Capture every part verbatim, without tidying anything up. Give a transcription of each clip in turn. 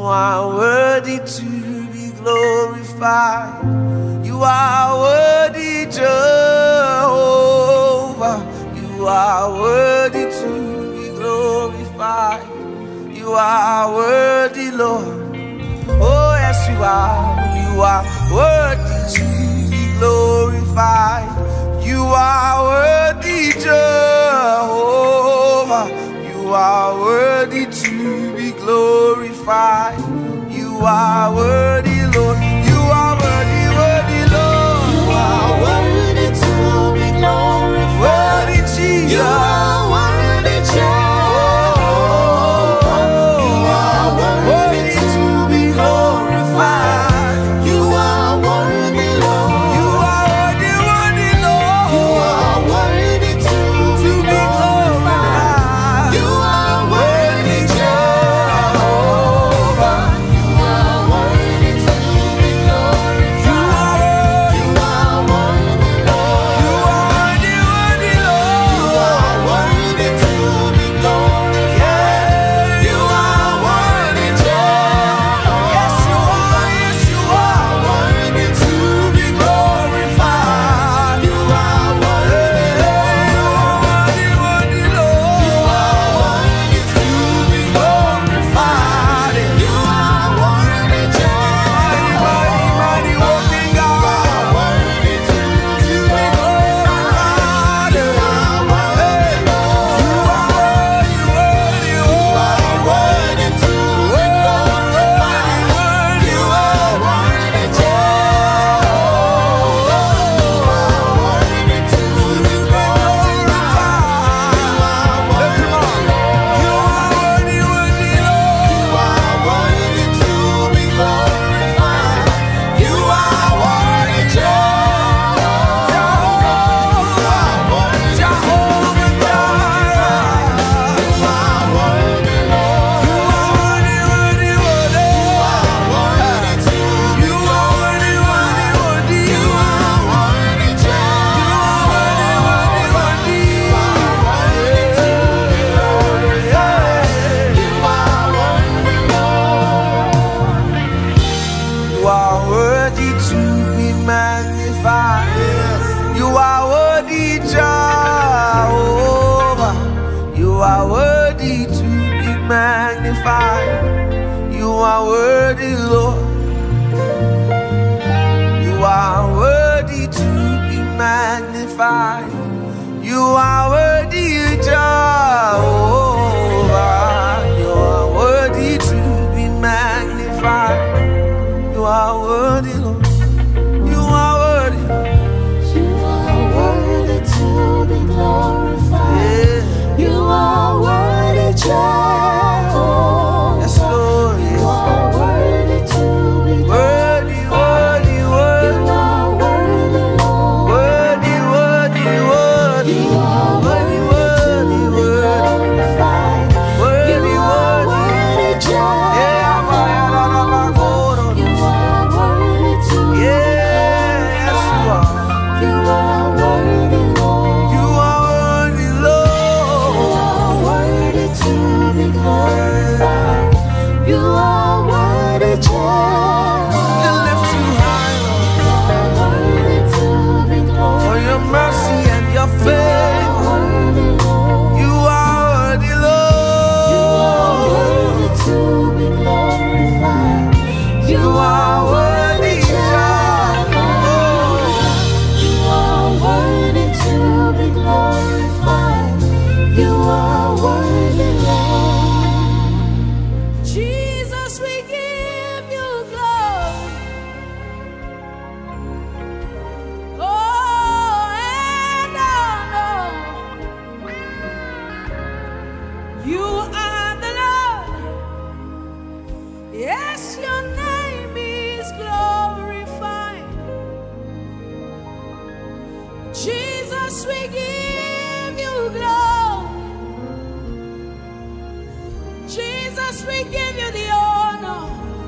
are worthy to be glorified. You are worthy, Jehovah. You are worthy to be glorified. You are worthy, Lord. Oh, yes, you are. You are worthy to be glorified. You are worthy, Jehovah. You are worthy to be glorified. You are worthy, Lord. You are worthy, worthy, Lord. You are worthy to be glorified. Worthy, Jesus. You are worthy, Jehovah. You are worthy to be glorified. You are worthy, Lord. You are worthy, worthy, Lord. You are worthy to be glorified. You are worthy, Jehovah. You are worthy to be glorified. You are worthy, Lord. You are worthy, worthy, Lord. You are worthy to be glorified. You are worthy, Jehovah. Yes, you are, yes, you are. Worthy to be glorified. You are worthy, Worthy, worthy, Lord. You are worthy to be glorified. You are worthy, Mighty, mighty, mighty, working God. worthy to be glorified. You are worthy, Lord. You are worthy, worthy, You are worthy to be glorified. You are worthy, Jehovah. You are worthy to be glorified. You are worthy, Lord. You are worthy, worthy, Lord. You are worthy to be glorified. You are worthy, Jehovah. You are worthy to be glorified. You are worthy, Lord. You are worthy, worthy, worthy. You are worthy to be You are worthy, worthy, worthy. You are worthy, Jehovah. Worthy, worthy, worthy. You are worthy to be glorified. You are worthy, Lord. You are worthy to be magnified. You are worthy, Jehovah. You are worthy to be magnified. You are worthy, Lord. You are worthy to be magnified. You are worthy, Jehovah. You are worthy to be magnified. You are worthy, Lord. You are worthy. You are worthy to be glorified. Yeah. You are worthy, Jehovah. Yes, Lord. You Yes. are worthy to be Worthy, glorified. worthy, You worthy. are worthy, Lord. Worthy, worthy, worthy. You are Worthy, worthy to worthy, be worthy. glorified. Worthy, You are worthy. worthy, Jehovah. Yeah, boy, I don't know about God. You are worthy to be Yeah, yes, you are. glorified. You are worthy, Lord. You are worthy, You Lord. are worthy to be glorified. You are worthy, We Jehovah. lift you high, Lord, You are worthy to be for your glorified. mercy and your You are favor. worthy, Lord. You are worthy, You are Lord. worthy to be glorified. You are worthy, Jehovah. You are worthy to be glorified. You are worthy, Lord. Jesus, we give you glory. Oh, and honor. You are the Lord. Yes, your name is glorified. Jesus, we give you glory. Jesus, we give you the honor.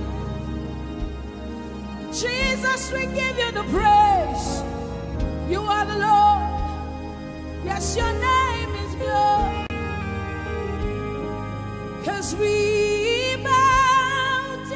Jesus, we give you the praise. You are the Lord. Yes, your name is glory. 'Cause we bow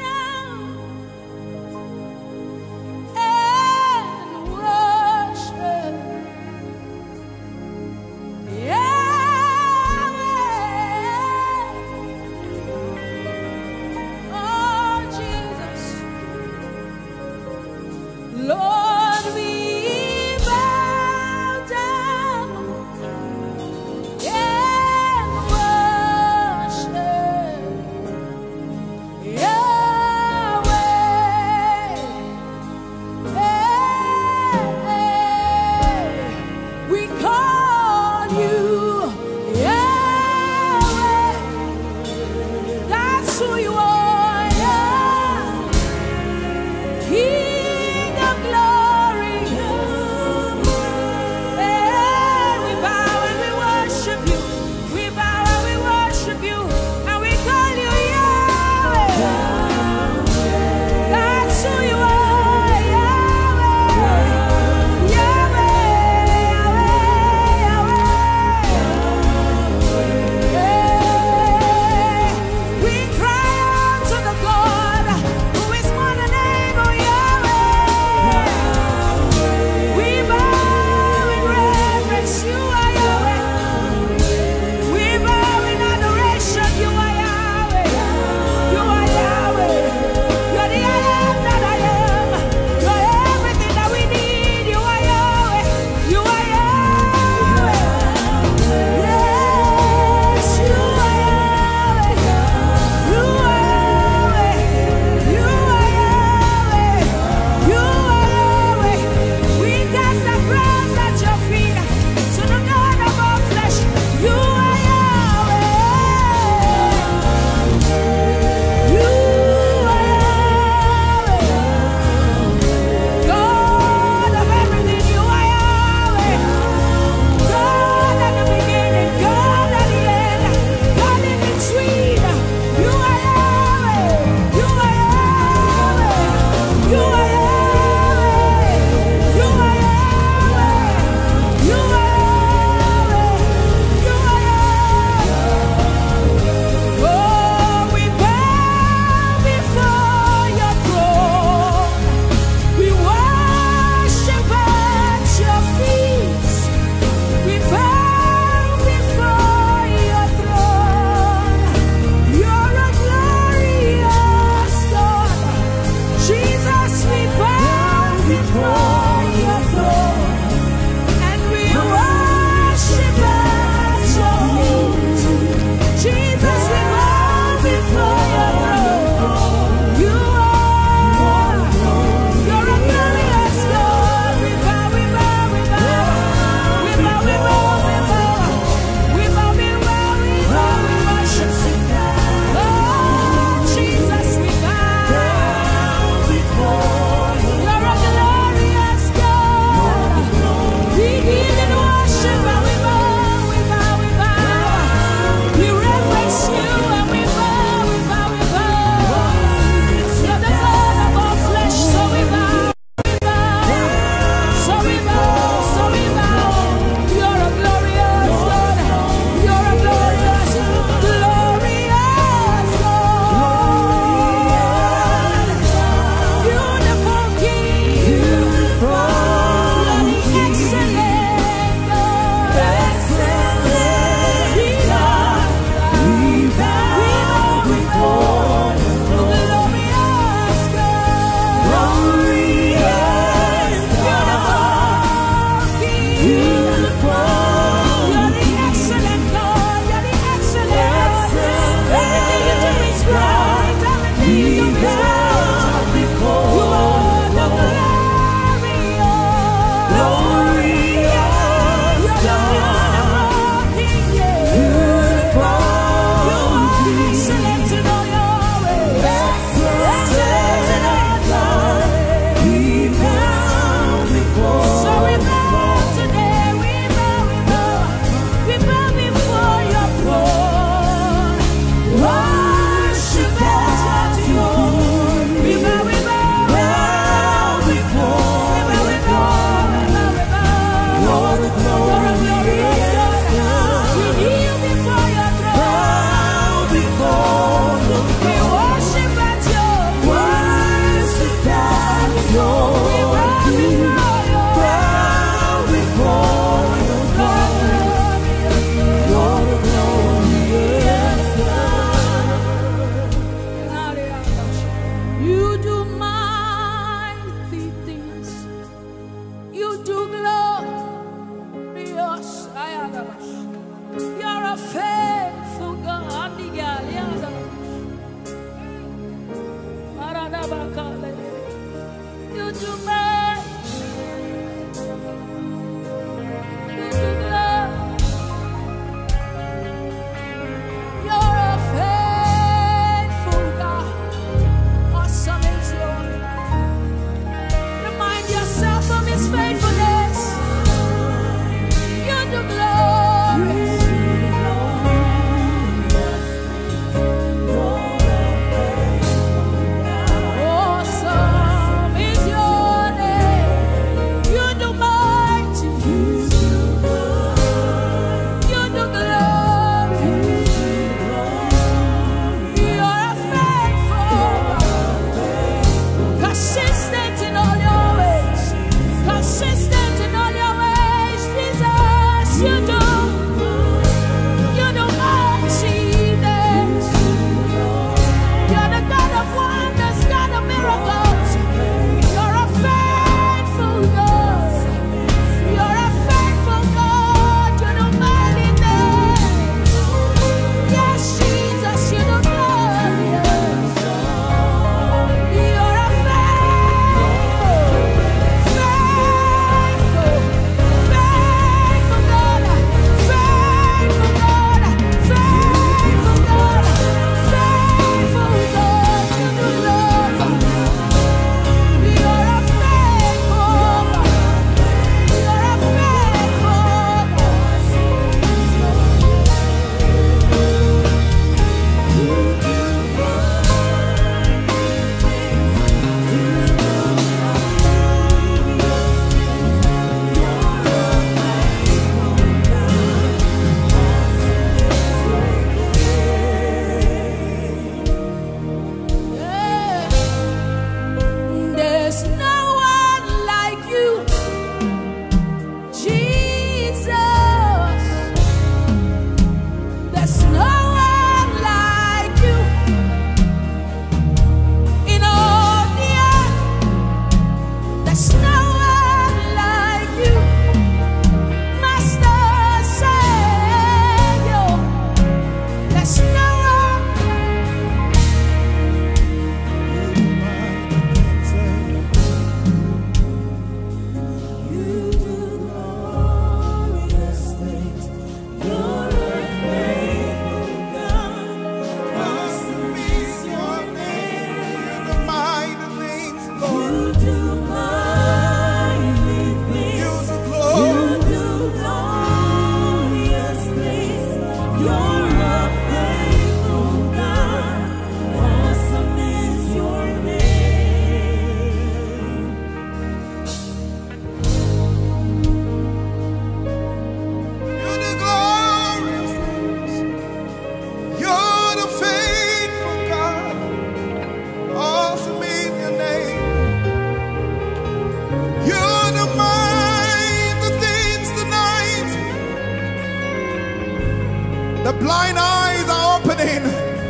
Blind eyes are opening.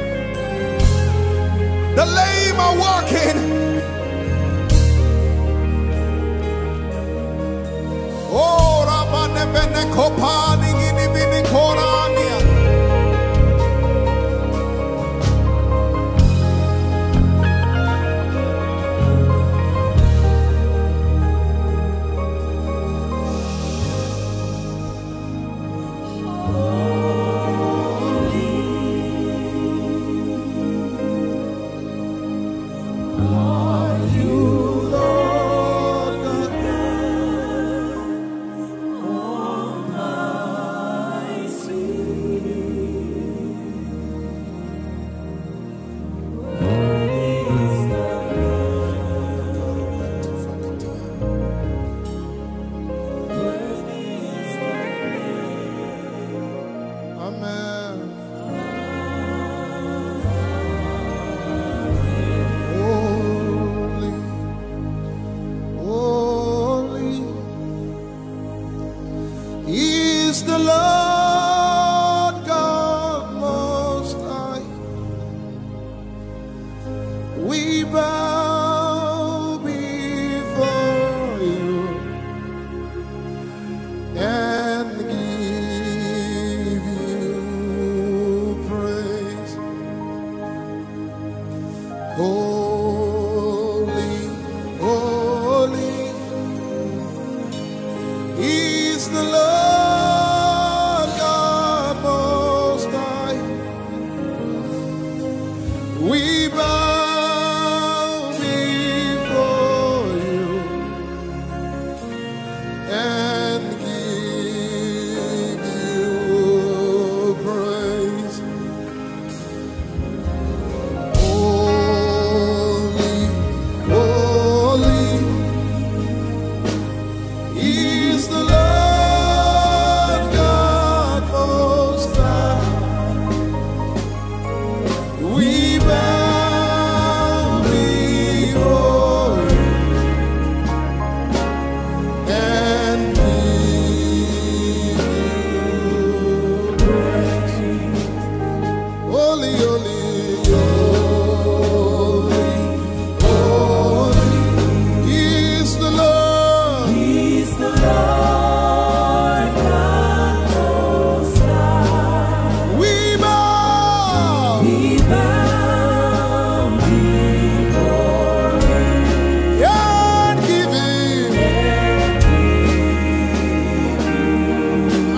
The lame are walking. Oh, Rabane Bene Kopani Gini Bini Korania.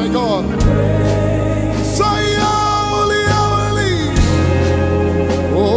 Oh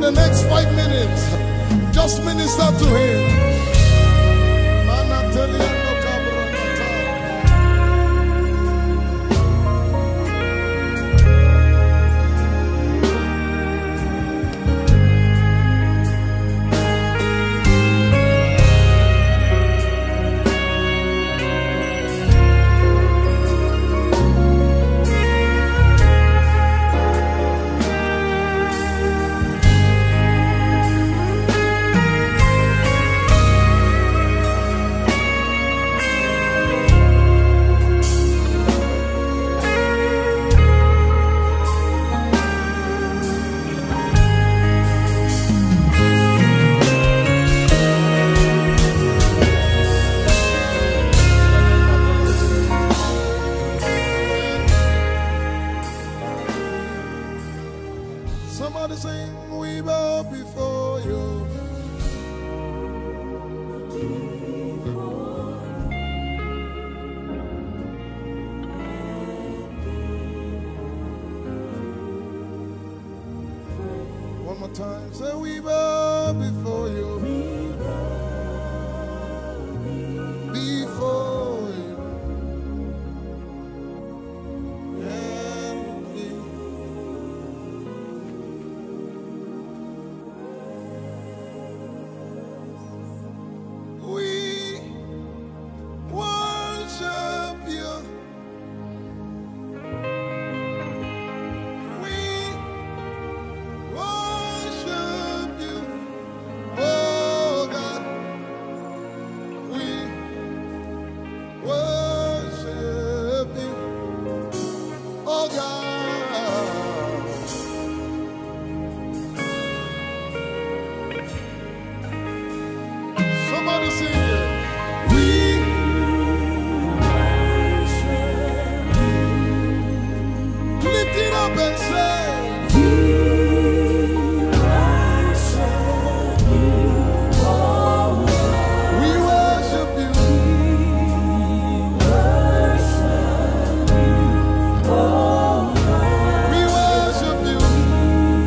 the next five minutes, just minister to him. Somebody sing, we bow before you. One more time, say we bow before you. Before you.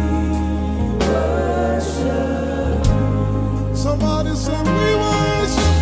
Somebody say we worship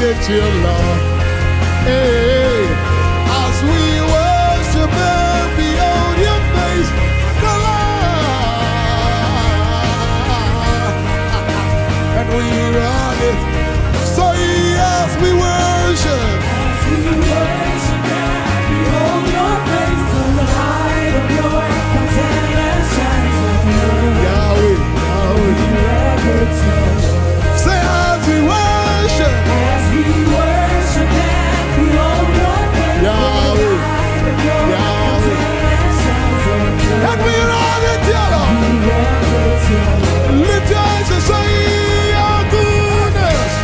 at you, Lord. Hey, as we worship and behold your face, the Lord, and we run it. So yes, we worship. As we worship and behold your face, the light of your countenance shines on us. Yahweh, Yahweh. Say as we worship. As we worship and behold your face, Yahweh, the light of your countenance shines on us. and we run it together. Lift your eyes and say your goodness.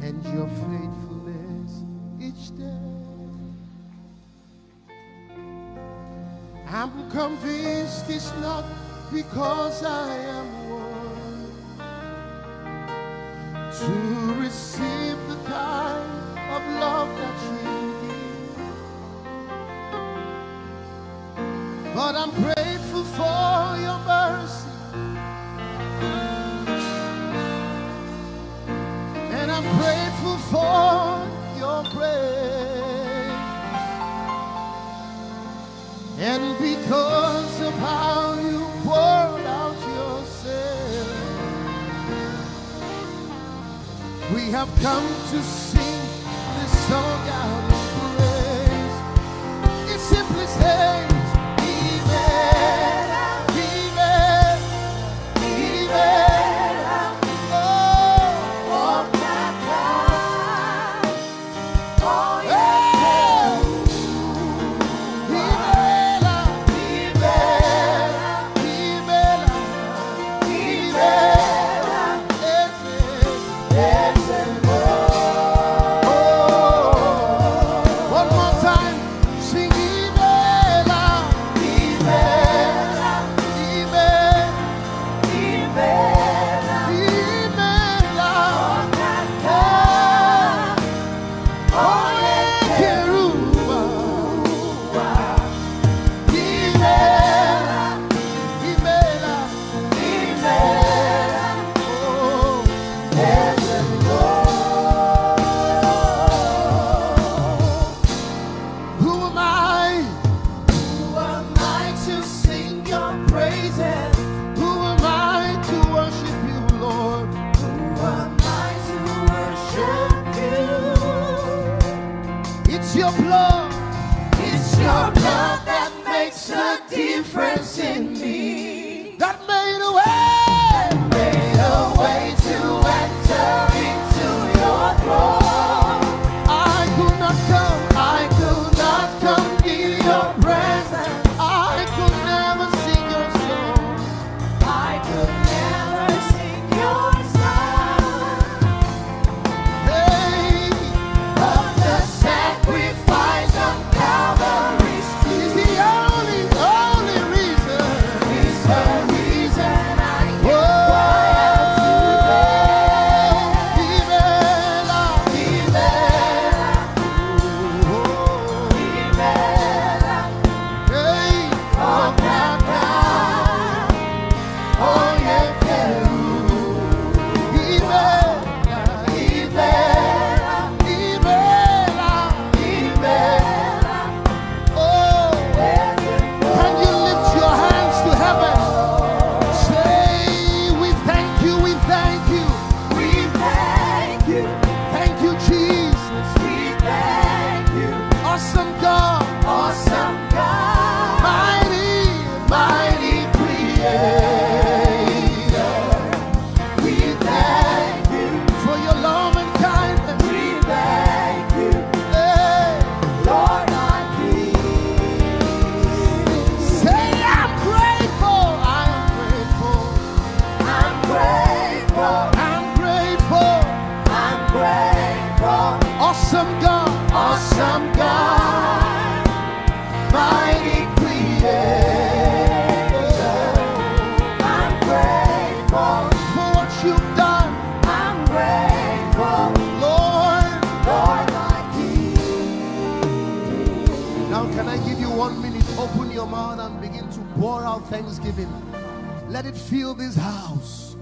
and your faithfulness each day. I'm convinced it's not because I am worthy to receive the kind of love that you give, but I'm grateful for your mercy, and I'm grateful for your grace. And because of how you poured out yourself, we have come to sing this song out in praise. It simply says, thanksgiving. Let it fill this house.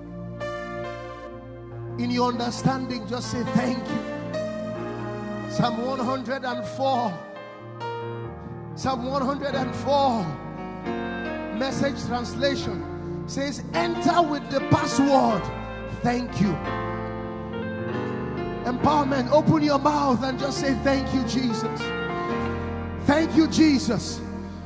In your understanding, just say thank you. Psalm one hundred four. Psalm one hundred four. Message translation says, enter with the password thank you. Empowerment, open your mouth and just say thank you, Jesus. Thank you, Jesus.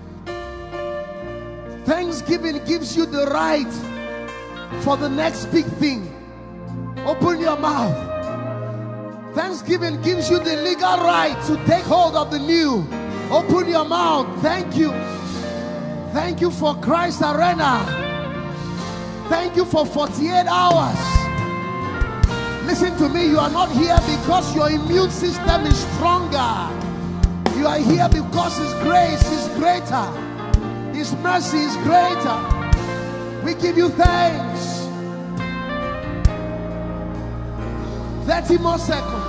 Thanksgiving gives you the right for the next big thing. Open your mouth. Thanksgiving gives you the legal right to take hold of the new. Open your mouth. Thank you. Thank you for Christ Arena. Thank you for forty-eight hours. Listen to me, you are not here because your immune system is stronger. You are here because His grace is greater. His mercy is greater. We give you thanks. thirty more seconds.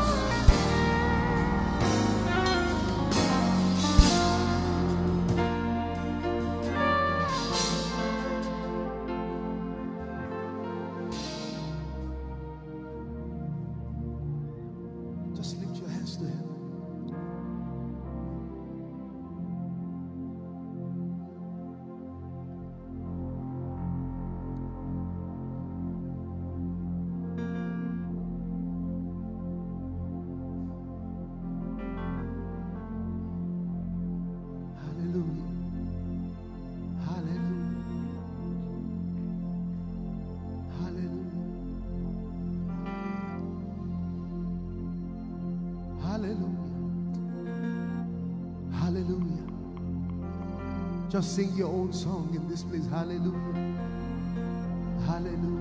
Just lift your hands to Him. Just sing your own song in this place. Hallelujah. Hallelujah.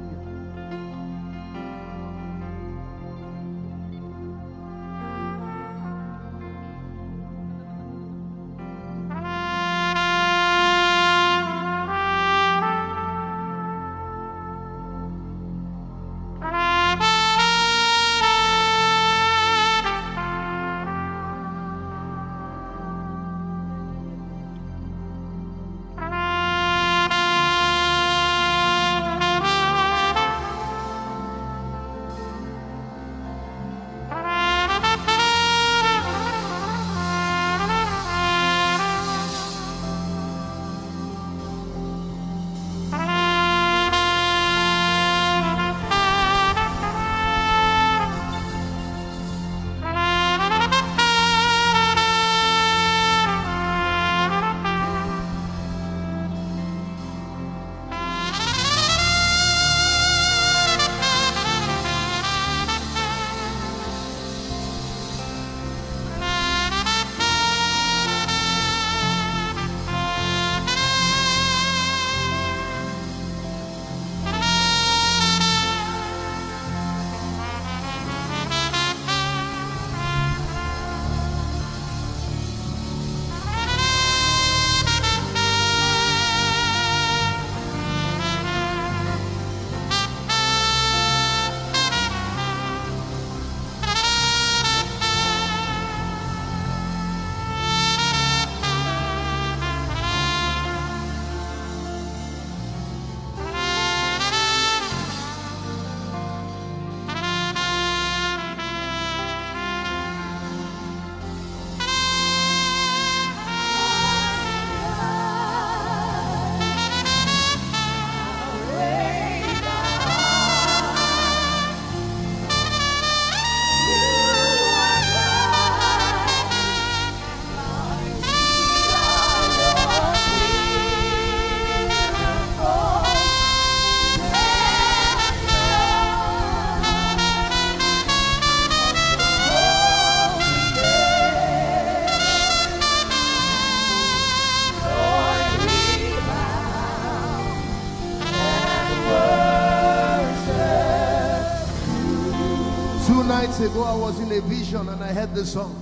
Nights ago I was in a vision and I heard the song.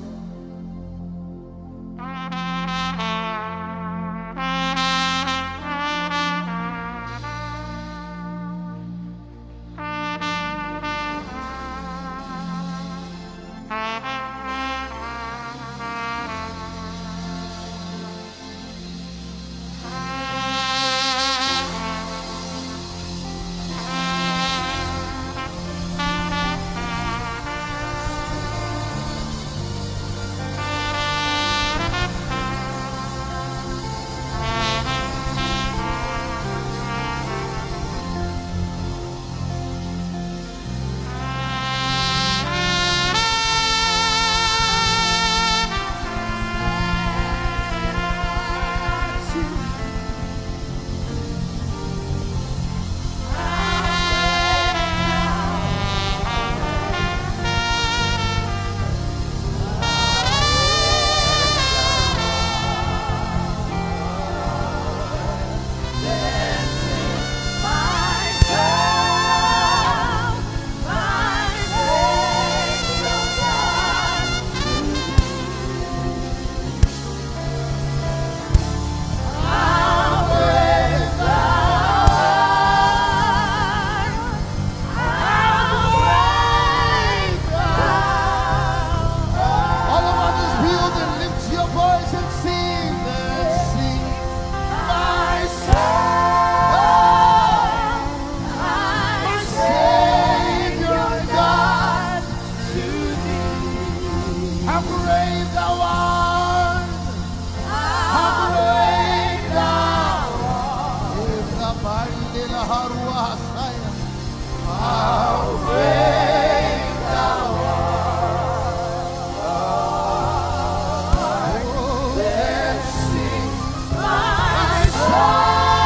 How great thou art! How great thou art! How great thou art! Oh, let's sing my song.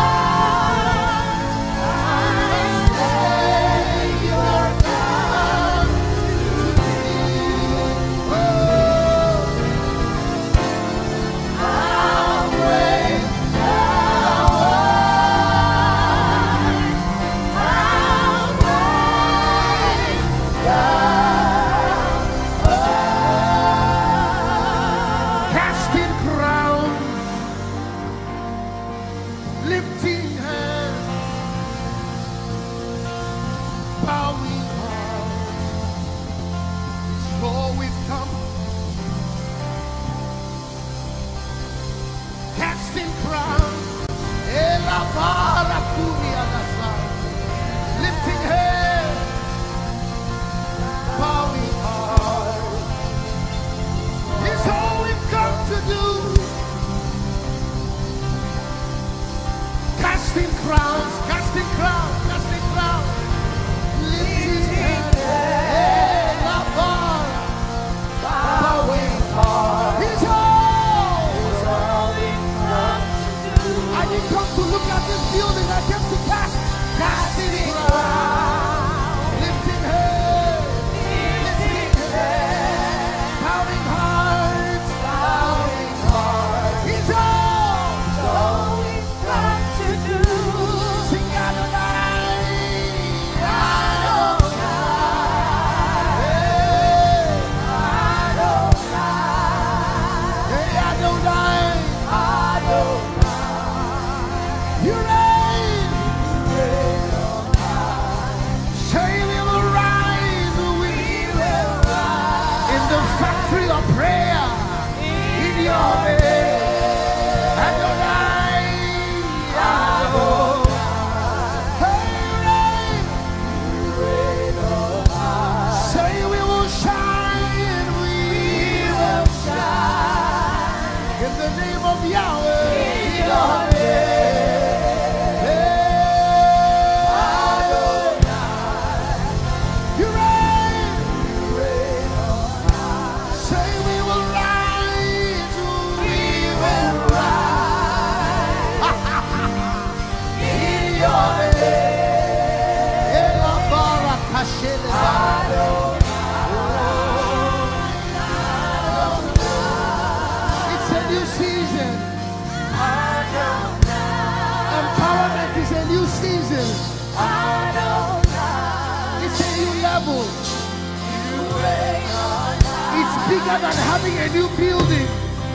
Bigger than having a new building.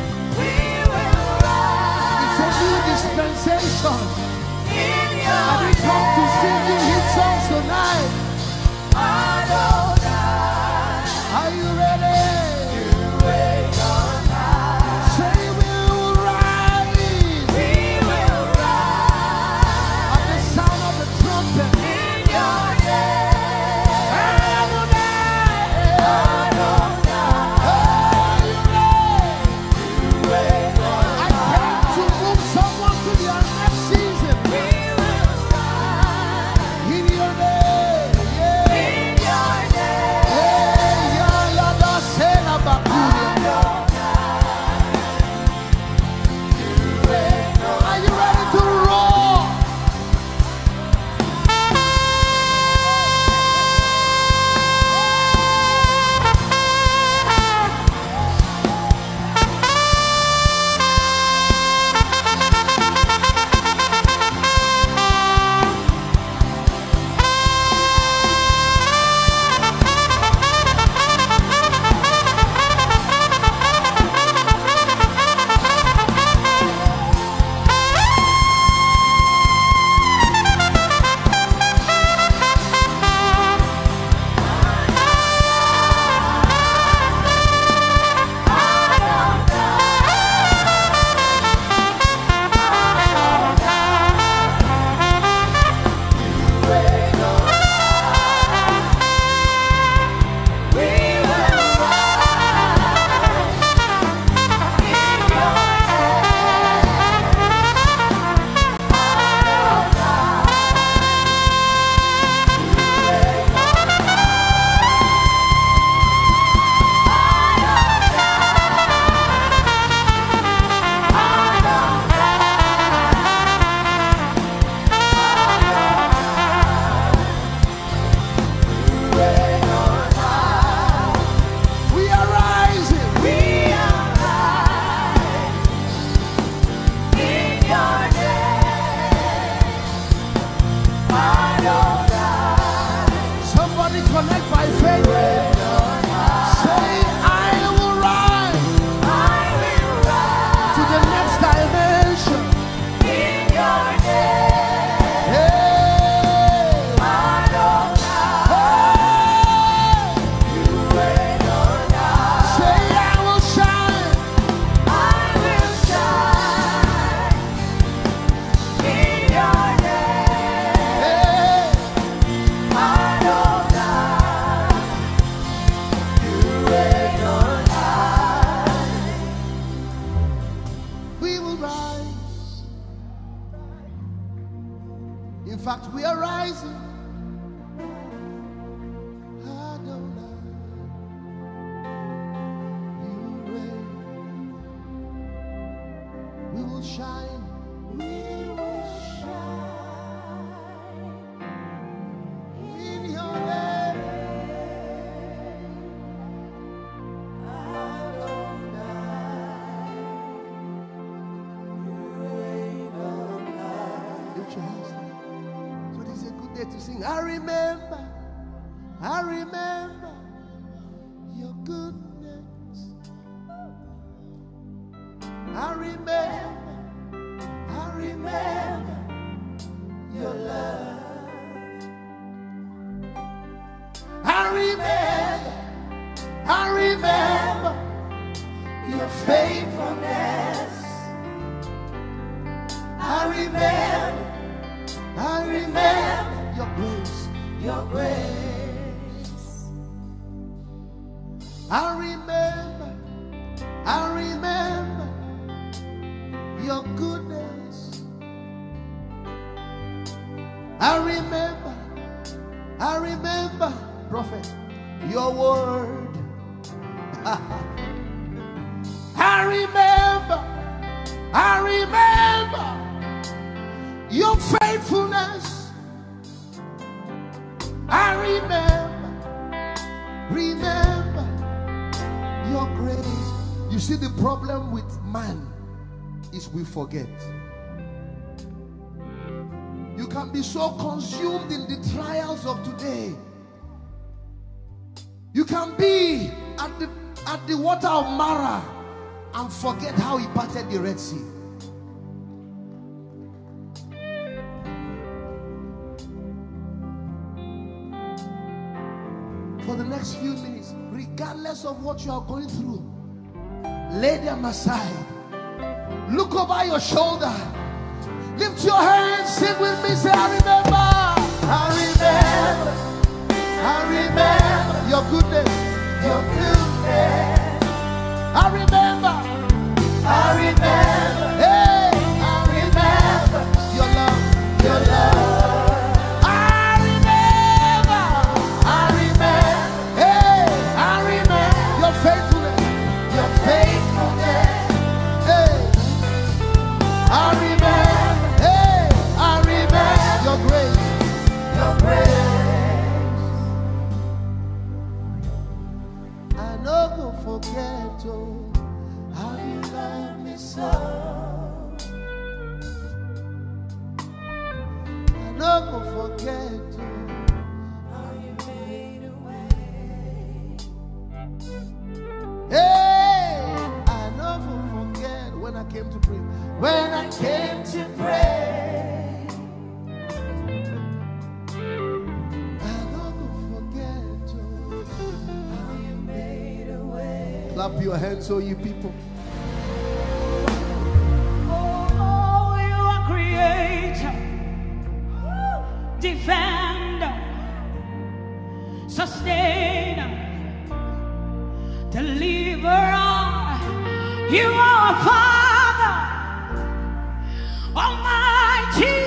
It's a new dispensation. And we come to sing you his songs tonight. Are you ready? Say we will rise. At the sound of the trumpet. In your name. fact, we are rising. Adonai, you reign. We will shine. We will shine in your name. To sing, I remember, I remember your goodness. I remember, I remember your love. I remember, I remember your faithfulness. I remember, I remember your grace, your grace. I remember, I remember your goodness. I remember, I remember, prophet, your word. I remember, I remember your faithfulness. I remember, remember your grace. You see, the problem with man is we forget. You can be so consumed in the trials of today. You can be at the, at the water of Mara and forget how he parted the Red Sea. For the next few minutes, regardless of what you are going through, lay them aside. Look over your shoulder. Lift your hands. Sing with me. Say, I remember. I remember. I remember your goodness. Your goodness. I remember. I remember. Hey, I remember your love. Your love. Forget, oh, how you love me so. I never forget, oh, how you made a way. Hey, I never forget when I came to pray. When I came to pray, I never forget, oh, how you made a way. Clap your hands, oh, you people. Oh, you are creator, defender, sustainer, deliverer. You are a Father, almighty,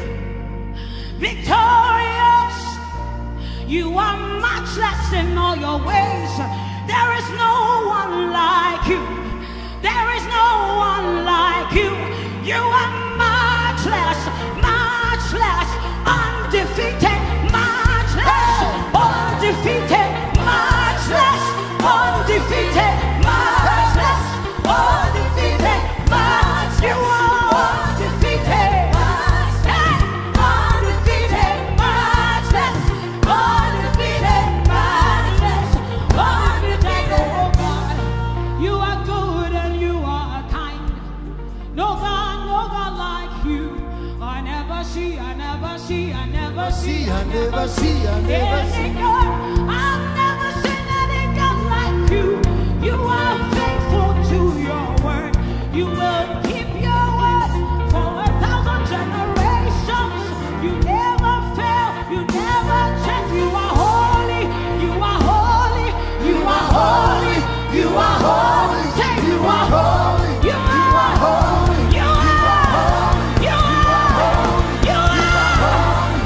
victorious. You are matchless in all your ways. There is no one like you. There is no one like you. You are matchless, matchless, undefeated, matchless, undefeated, matchless, undefeated, matchless, undefeated, matchless. You are undefeated, matchless, undefeated, matchless, undefeated, matchless, undefeated. Oh God, you are good and you are kind. No God, no God like you. I never see, I never see, I never see, I never see, I never see. God, I've never seen any God like you. You are faithful to your word. You will keep your word for a thousand generations. You never fail, you never change. You are holy, you are holy, you are holy, you are holy, you are holy, you are holy, you are holy, you are holy, you are holy, you are holy,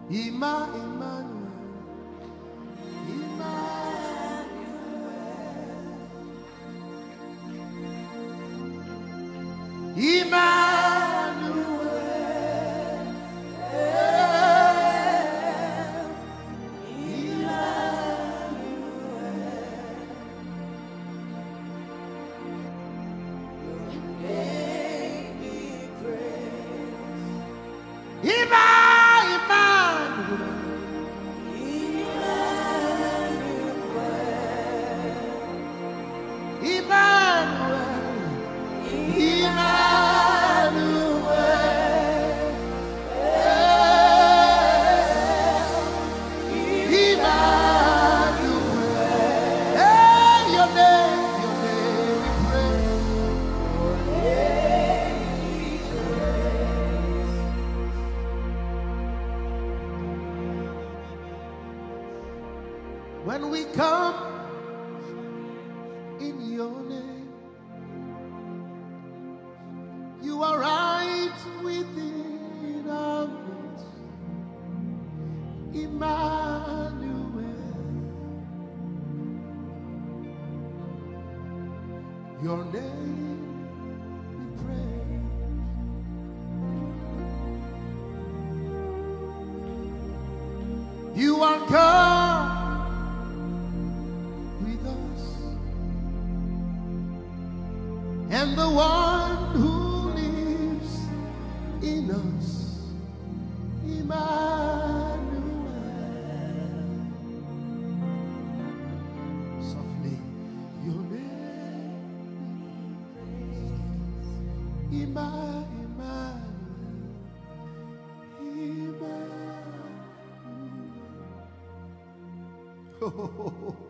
Ima, Emmanuel. When we come in your name, you are right within our midst. Emmanuel, your name we pray. You are God with us, and the one who lives in us, Emmanuel. Softly, your name, Emmanuel, Emmanuel.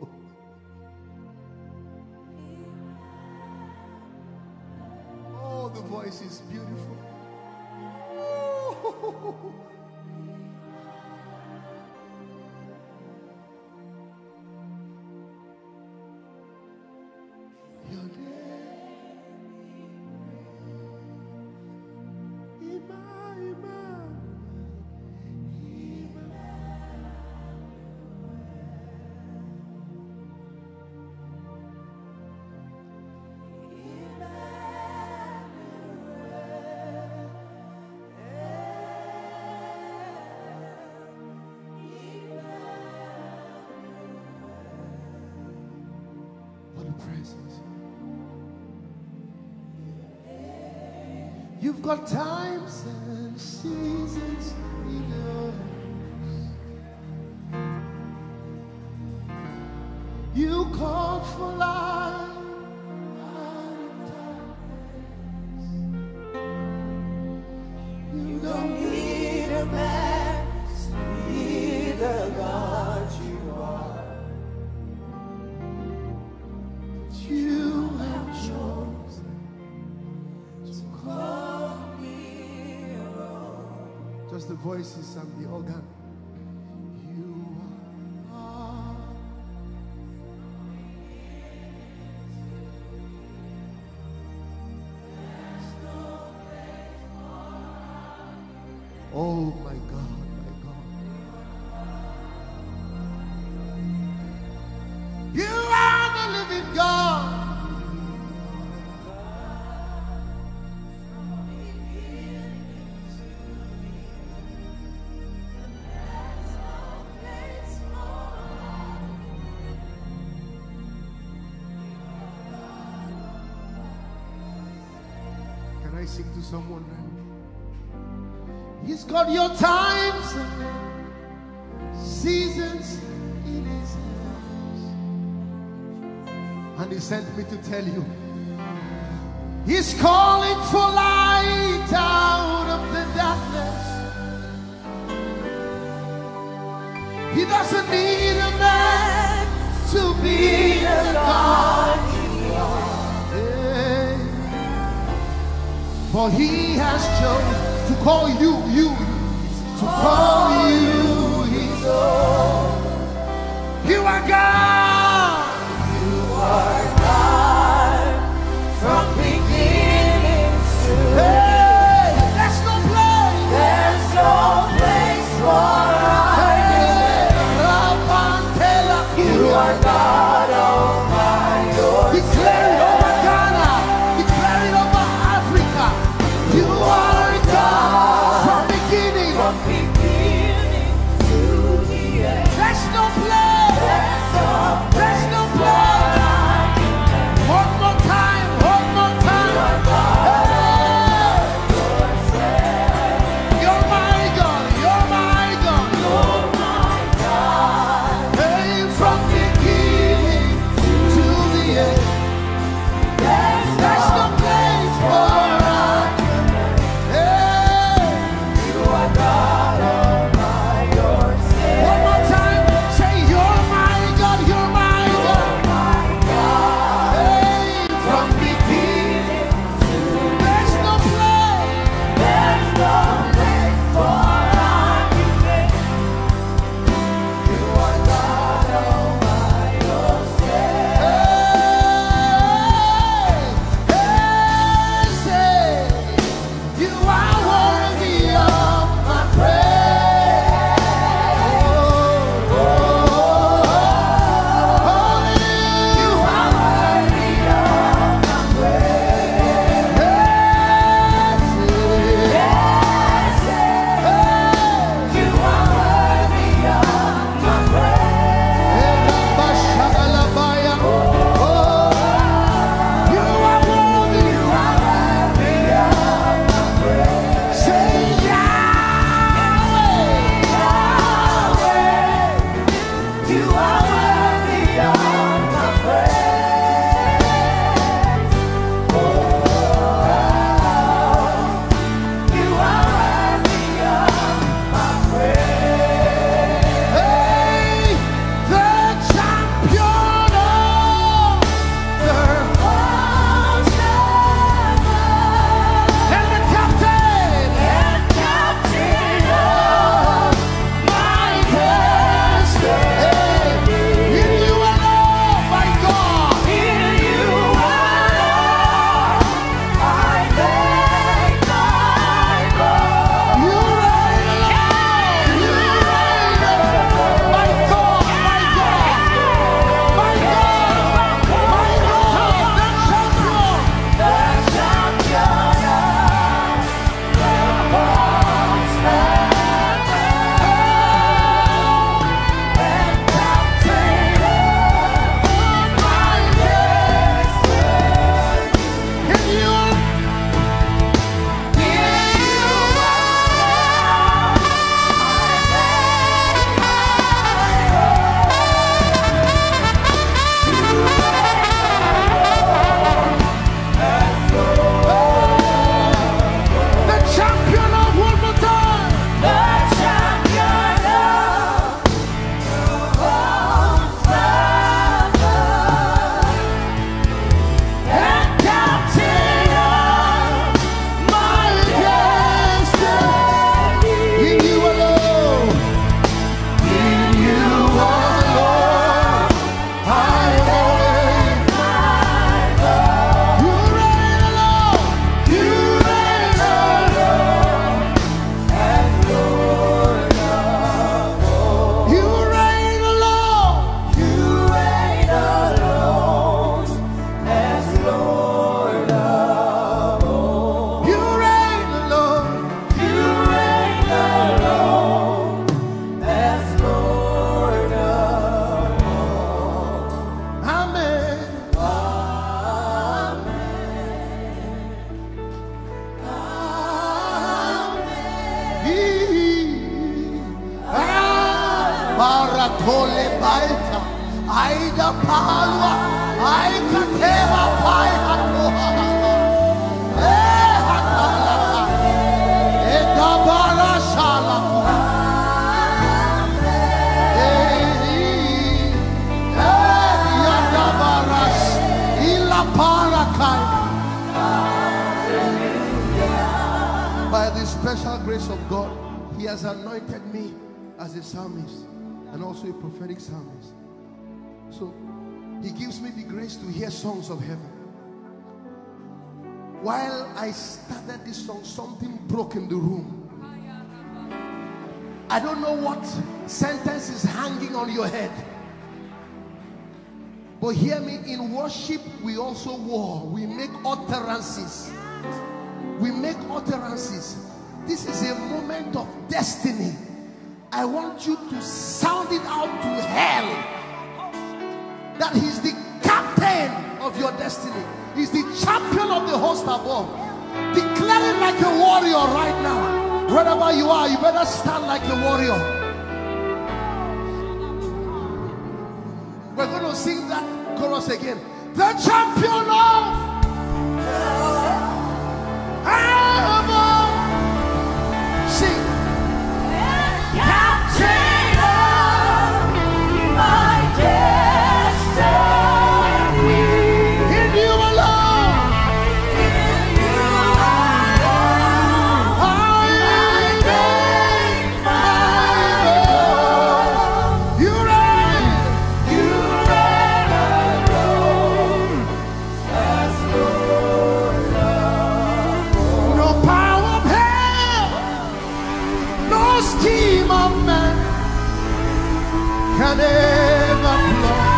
Oh, the voice is beautiful. Your name, presence. You've got times and seasons in your hands. You called for light out of darkness. You don't need a man to be the God you are. You have chosen to call me your own. Just the voices and the organ. You are. Oh my God, my God. You are the living God. Can I sing to someone now? He's got your times and seasons in his hands. And he sent me to tell you, he's calling for light out of the darkness. He doesn't need a man to be the God you are. Yeah. For he has chosen to call you, you, to call you his own. You are God. You are God from beginning to end. Hey, there's no place. There's no place for us. from beginning to the end. There's no place. There's no There's no place. One more time. One more time. Hey. You're my God. You're my God. You're my God. Hey, from beginning to the end. There's There's no place for argument. Hey. You are God all by yourself. One more time. Say, you're my God. You're my God. My God. Hey, From beginning to there's no place. there's no place for argument. You are God all by yourself. Hey, hey, say, you are worthy of my praise. Oh, oh, oh, You are worthy of my praise. Yes, you are worthy of my praise. you are worthy. You are worthy of my praise. Say, Yahweh. Yahweh, you are worthy of my praise. Oh, you are worthy of my praise. Hey, the champion of the earth. And the captain, And captain of my destiny. in you alone, my God. In you alone, I make my boast. You reign alone. You reign alone, my God, my God, my God, my God, the champion. The champion of the host heaven. And captain of my destiny. In you, In you alone, I make my the champion of one more time. The champion of the host heaven. And captain of my destiny. In you alone. In you alone, I make my boast. You reign alone. You reign alone as Lord of all. You reign alone. You reign alone as Lord of all. You reign alone. You reign alone as Lord of all. Amen. Baratole baita, aida palwa, aika tema pai hatoha. Eh hatalaka, eh dabara shalaku. Eh, eh yadabaras, ila parakai. By the special grace of God, He has anointed me as a psalmist and also a prophetic psalmist. So He gives me the grace to hear songs of heaven. While I started this song, something broke in the room. I don't know what sentence is hanging on your head, but hear me, in worship we also war. We make utterances. We make utterances. this is a moment of destiny. I want you to sound it out to hell that he's the captain of your destiny. He's the champion of the host above. Declare it like a warrior right now. Wherever you are, you better stand like a warrior. We're going to sing that chorus again. The champion of above. Sing. Captain of my destiny. In you alone. In you alone. I make my boast. You reign. You reign alone as Lord of No power of hell, no scheme of man can ever blow.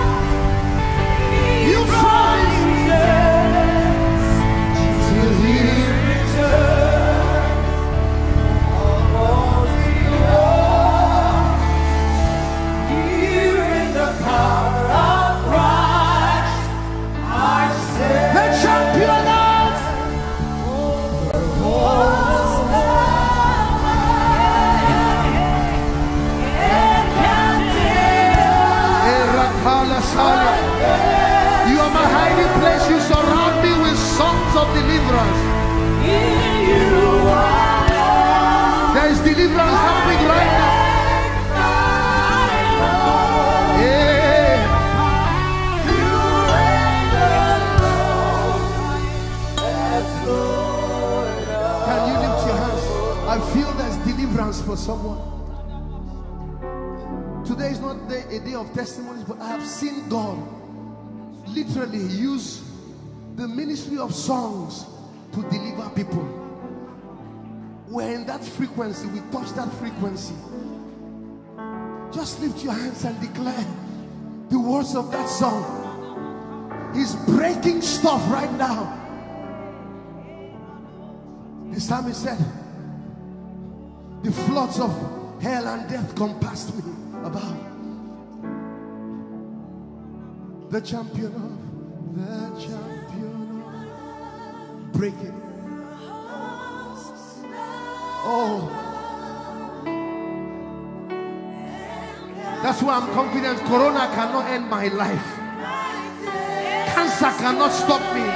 You fight till he returns. Here in the power of Christ, I say, The champion of Erakala Saya. You are my hiding place. You surround me with songs of deliverance. There is deliverance happening right now. Yeah. Can you lift your hands? I feel there's deliverance for someone. Today is not day, a day of testimonies, but I have seen God literally use the ministry of songs to deliver people. We're in that frequency. We touch that frequency. Just lift your hands and declare the words of that song. He's breaking stuff right now. The psalmist said, the floods of hell and death compassed me about. The champion of, the champion of, break it. Oh, that's why I'm confident Corona cannot end my life. Cancer cannot stop me.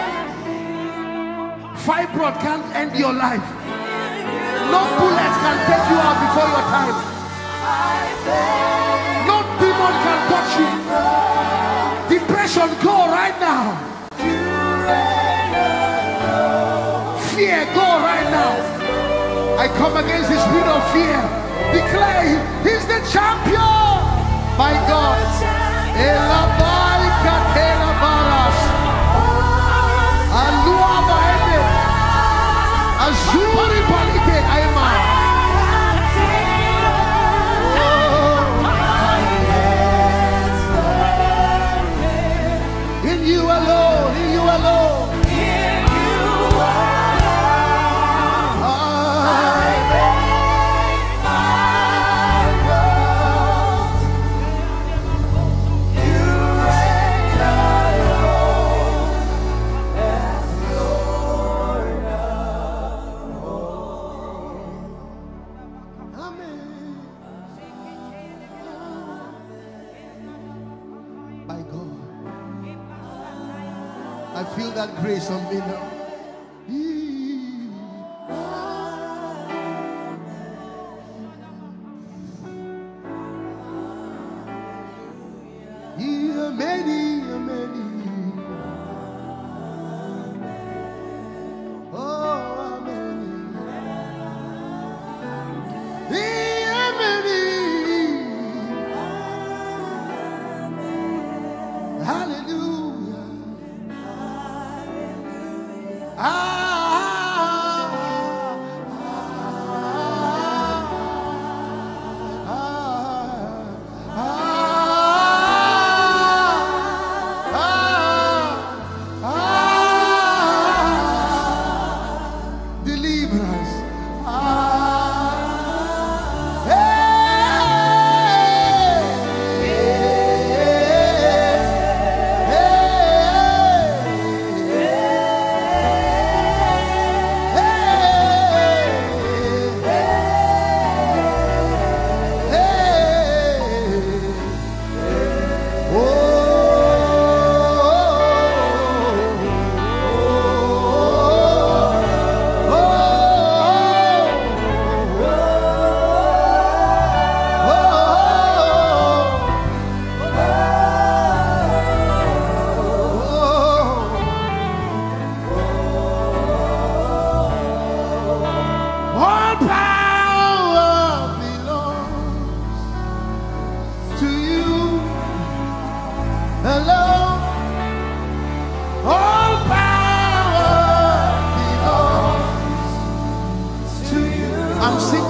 Fibroid can't end your life. No bullet can take you out before your time. No demon can touch you. Depression, go right now. Fear, go right now. I come against the spirit of fear. Declare he's the champion. My God. Azuri palite aima. In you alone, in you alone. I feel that grace on me now. Many, many. Oh, many. Many. Hallelujah. Ah.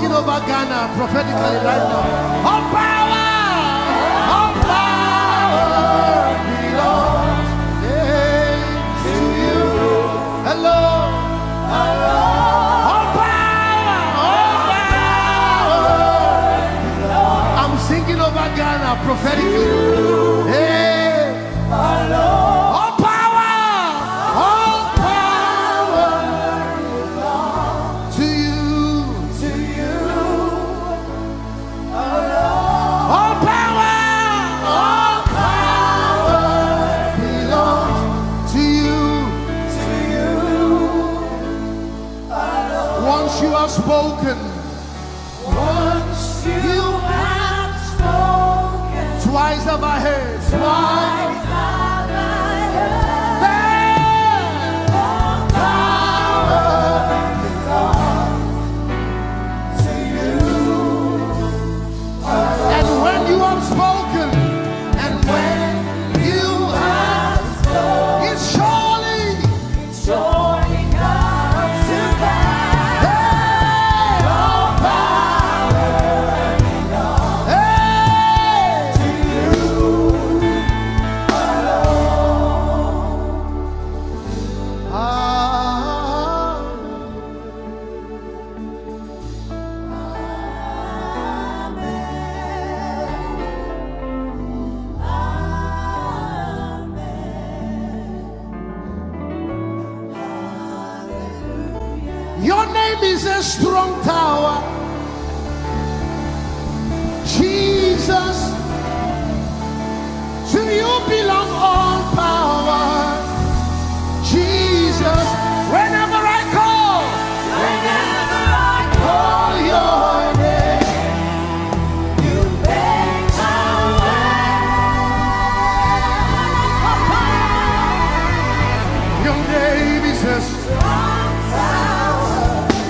singing over Ghana prophetically right now. All power, all power belongs to you. Hello, hello. All power, all power. I'm singing over Ghana prophetically. Hey, hello. All power, all power to you. All power, all power belongs to you. To you. Once you have spoken, once you have spoken, twice have I heard, twice have I heard. All power belongs to you. And when you have spoken, and when you have spoken, it's surely, it's surely come to pass. Hey, all power belongs hey, to you alone. Ah. Your name is a strong tower, Jesus. To you belong all power, Jesus. Whenever I call, whenever I call your name, you make my way. Your name is a strong tower,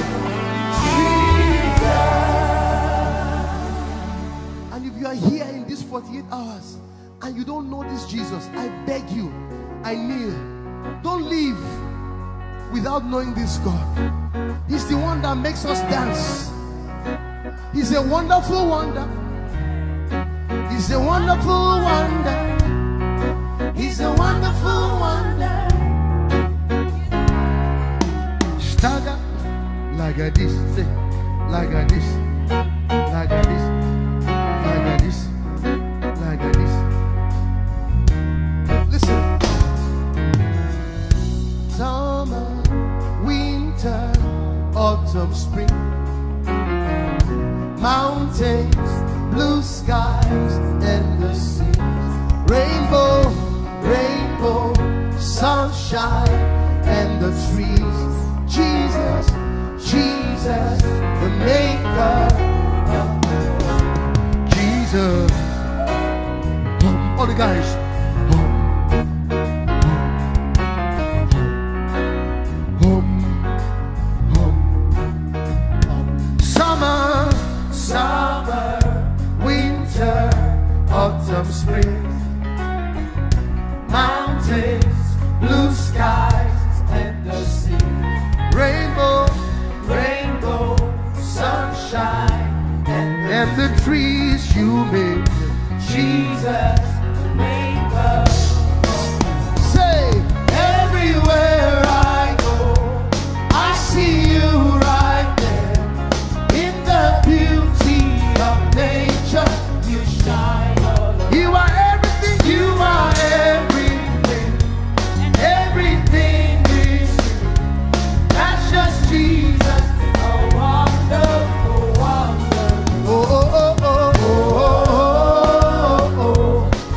Jesus. And if you are here in these forty-eight hours and you don't know this Jesus, I beg you, I kneel, don't leave without knowing this God. He's the one that makes us dance. He's a wonderful wonder. He's a wonderful wonder. He's a wonderful wonder. Stagger like a this, say, like a this, like a this, like a this, like a this. Listen. Summer, winter, autumn, spring, mountains, blue skies, and the sea, rainbow, rainbow, sunshine, and the trees. Jesus, Jesus, the maker of Jesus. All the guys. Summer, summer, winter, autumn, spring, mountains, blue skies, and the sea, rainbow, rainbow, sunshine, and, and the trees you made. Jesus, the maker. Say, everywhere I go, I see you right there. In the beauty of nature, you shine all over. You are everything, you are everything, and everything is you. That's just Jesus, a wonderful, wonderful. Oh, oh, oh, oh, oh, oh, oh, oh.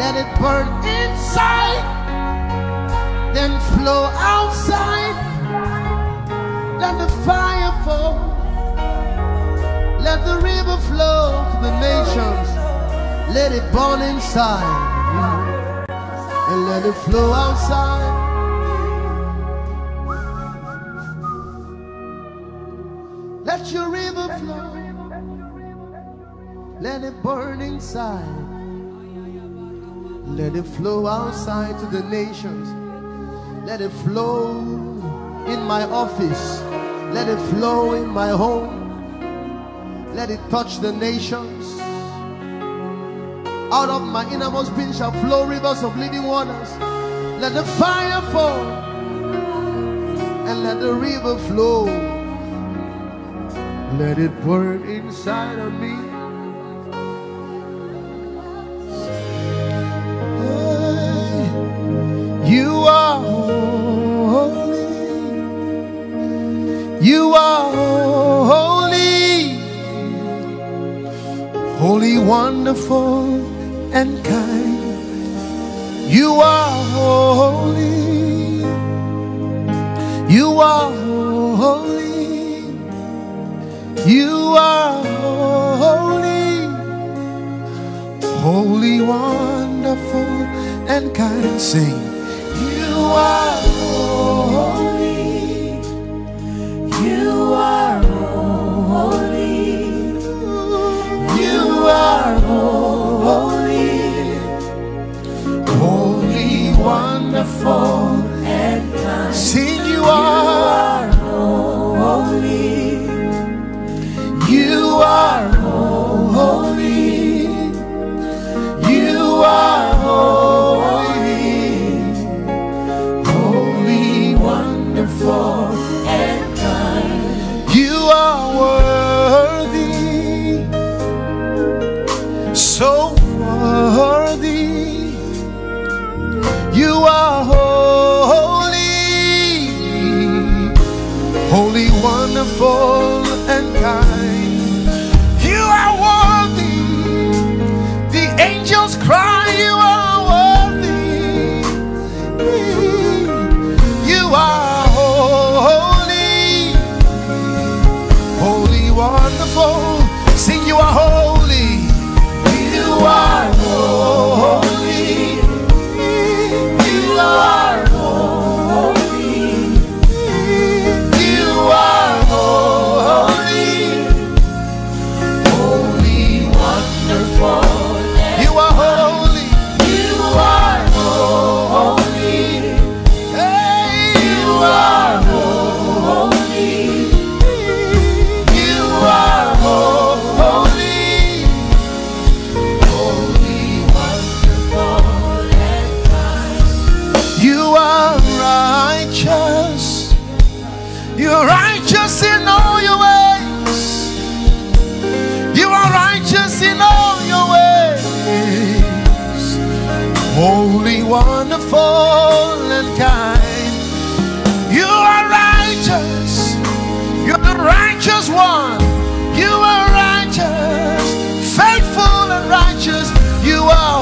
Let it burn inside, then flow outside. Let the fire fall. Let the river flow to the nations. Let it burn inside and let it flow outside. Let your river flow. Let it burn inside. Let it flow outside to the nations. Let it flow in my office. Let it flow in my home. Let it touch the nations. Out of my innermost being shall flow rivers of living waters. Let the fire fall and let the river flow. Let it burn inside of me. You are holy. You are holy. Holy, wonderful, and kind. You are holy. You are holy. You are holy. Holy, wonderful, and kind. Sing. You are holy. You are holy. You are holy. Holy, wonderful, and kind. Sing. You are holy. You are holy. You are holy. Holy, wonderful, and kind. You are worthy, so worthy. You are holy, holy, wonderful, and kind. You are worthy. The angels cry, you are worthy. You are holy, holy, wonderful. Sing. You are holy. You are holy. You are holy. You are holy. Holy, wonderful. You are holy. You are holy. Hey, you are holy. You are holy. Holy, wonderful, and kind. You are righteous. You're righteous in all your ways. You are righteous in all your ways. Holy, wonderful, and kind. You are righteous. You're the righteous one. You are righteous, faithful and righteous. You are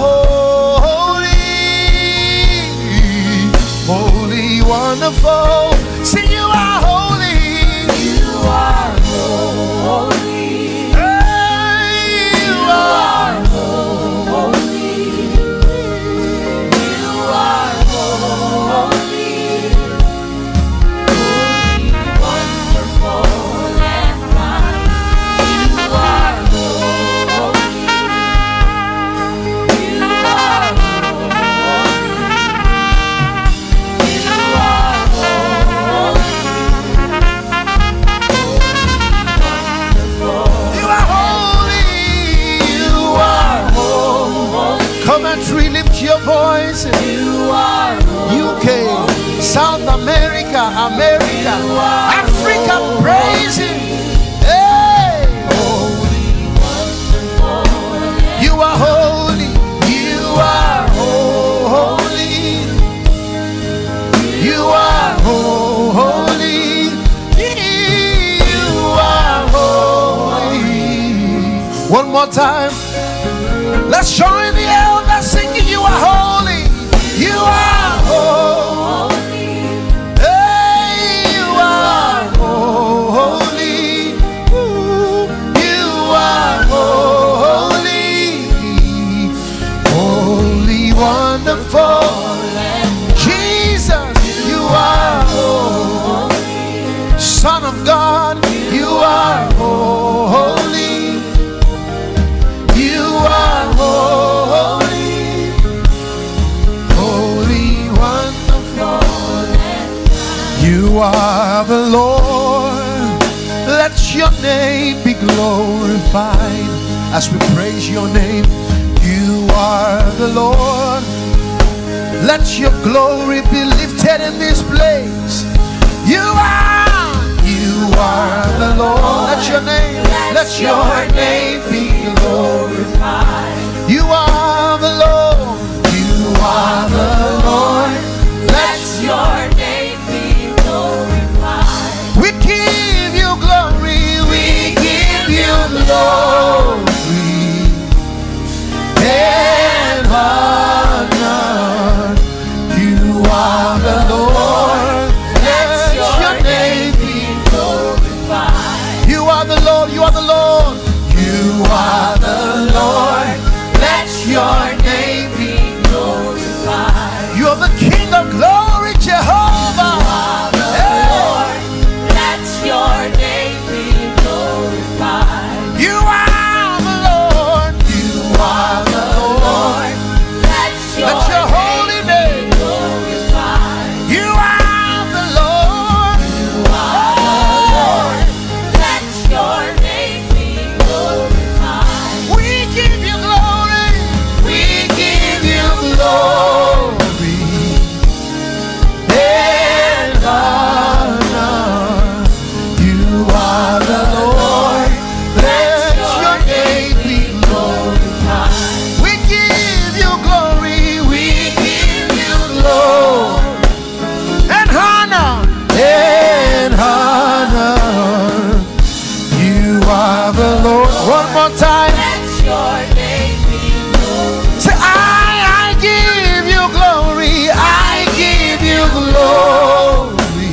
holy, holy, wonderful. See, you are holy. You are holy. Hey, you are holy. You are holy. Holy, wonderful, and kind. You are holy. You are holy. You are holy. You are holy. You are holy. Come and lift your voice. You are holy. U K, South America, America, Africa, praise Him. Hey, holy, wonderful. You are holy. You are holy. You are holy. You are holy. One more time. Let's join the elders singing. You are wonderful. Jesus, you are holy. Son of God, you are holy. You are holy. Holy, wonderful. You are the Lord. Let your name be glorified as we praise your name. You are the Lord. Let your glory be lifted in this place. You are, you are the Lord. Let your name, let your name be glorified. You are the Lord. You are the Lord. Let your name be glorified. We give you glory. We give you glory and honor. You are the Lord. Let your name be glorified. You are the Lord. You are the Lord. You are the Lord. Let your name be glorified. You are the King of glory, Jehovah. You are the Lord. Let your name be glorified. You are the Lord. You are the Lord. Let your, Let your holy name be glorified. You are the Lord. You are the Lord. Let your name be glorified. We give you glory. We give you glory and honor. You are the Lord. Let your name be glorified. We give you glory. We give you glory and honor. And honor. You are the Lord. One more time. Let your name be glorified. Say, I, I give you glory. I give you glory.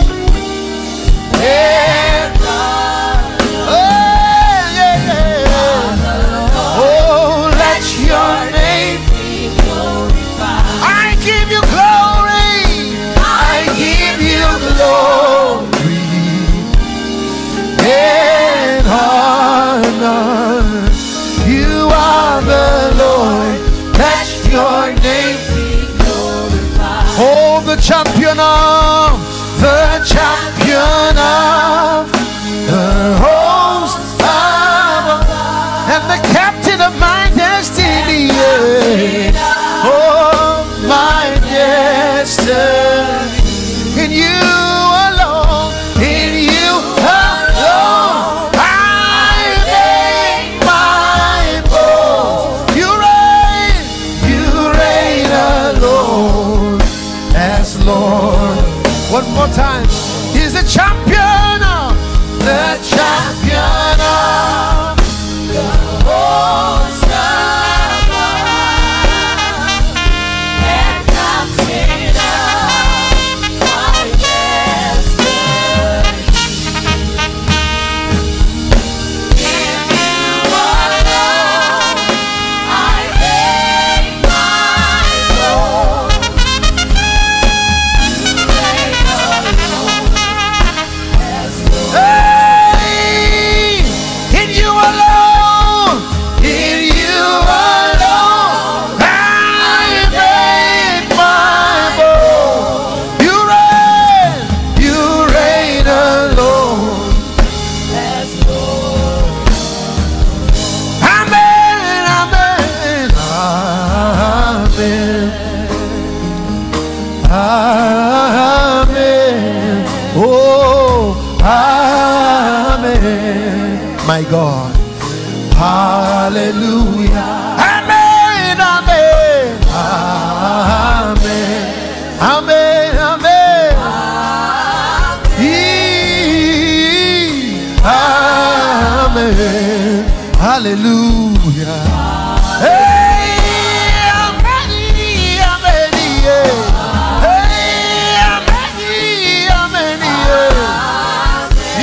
And honor. Oh, yeah, yeah. Oh, let your name be glorified. I give you glory. I give you glory and honor. You are the Lord. Let your name be glorified. Oh, the champion of, the champion of the host of, and the captain of my destiny. Yeah. Oh, my destiny. In you alone, in you alone, I make my boast. You reign, you reign alone as Lord. One more time. He's the champion of, the champion of the host of and captain of my destiny. In you alone, I make my boast. You reign alone as Lord. Hey! In you alone, in you alone, I make my boast. You reign, you reign alone as Lord. Amen, amen, amen, amen. Oh, amen. My God. Hallelujah. Amen, amen, amen, amen, amen. Ee, Amen. Hallelujah. Hey, amen, amen, yeah. Hey, amen, amen, yeah.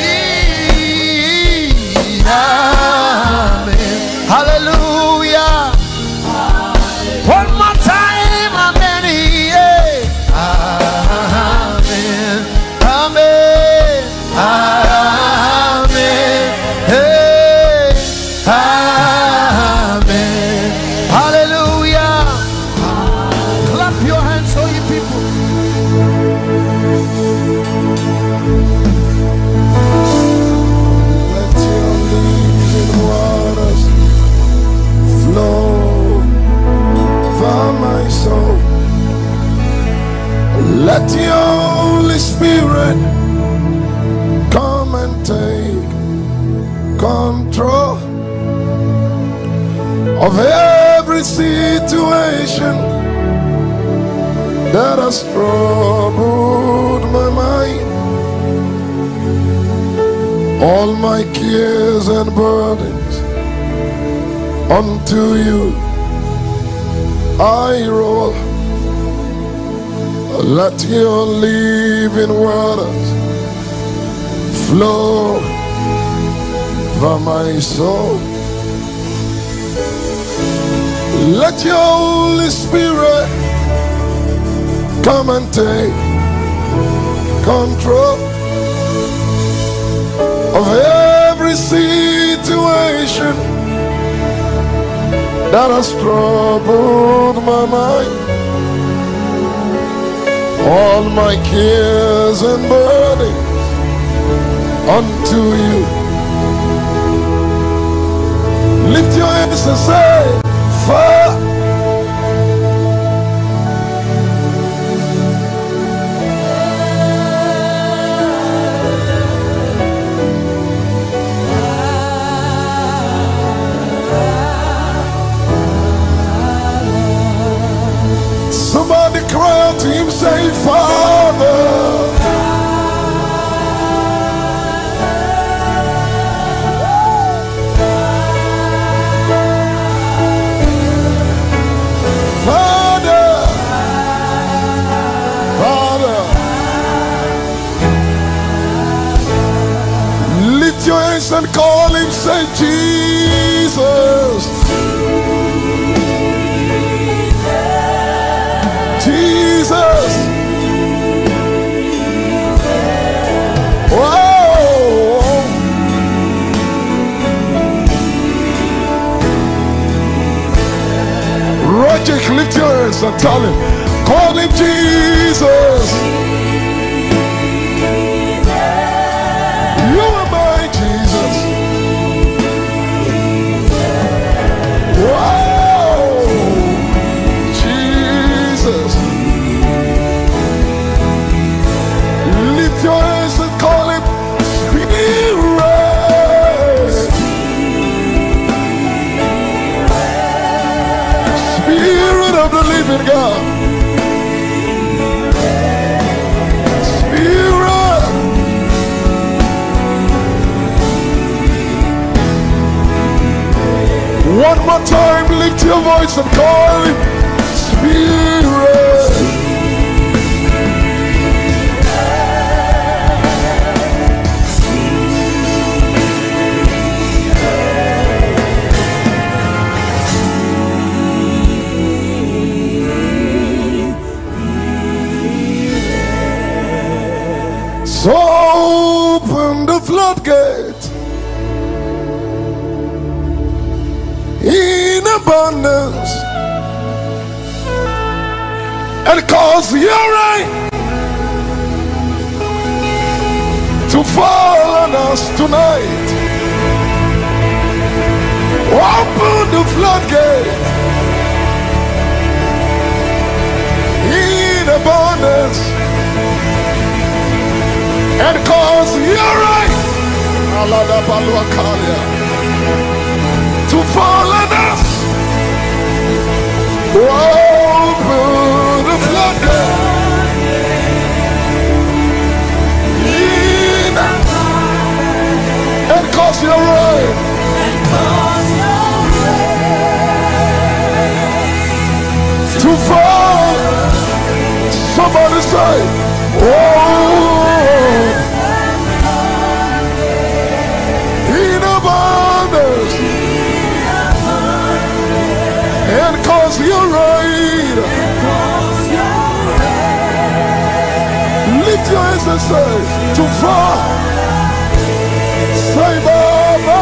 Ee, Amen. Hallelujah. One more time. soul. Let your Holy Spirit come and take control of every situation that has troubled my mind. All my cares and burdens unto you I roll. Let your living waters flow over my soul. Let your Holy Spirit come and take control of every situation that has troubled my mind. All my cares and burdens unto you. Lift your hands and say, Father. Somebody cry out to him, say, Father. Father. Father. Lift your hands and call him, say, Jesus. Jesus. Whoa. Roger, lift your hands and tell him, call him Jesus. You are my Jesus. Wow. Jesus. Lift your hands and call him Spirit. Spirit of the living God. Spirit. One more time, lift your voice and call him Spirit. So open the floodgate in abundance and cause your rain to fall on us tonight. Open the floodgate in abundance and cause your rain to fall on us. Open the floodgate and cause your rain to fall. Somebody say, oh, in abundance and cause your rain. Lift your hands and say, to fall. Say, Baba.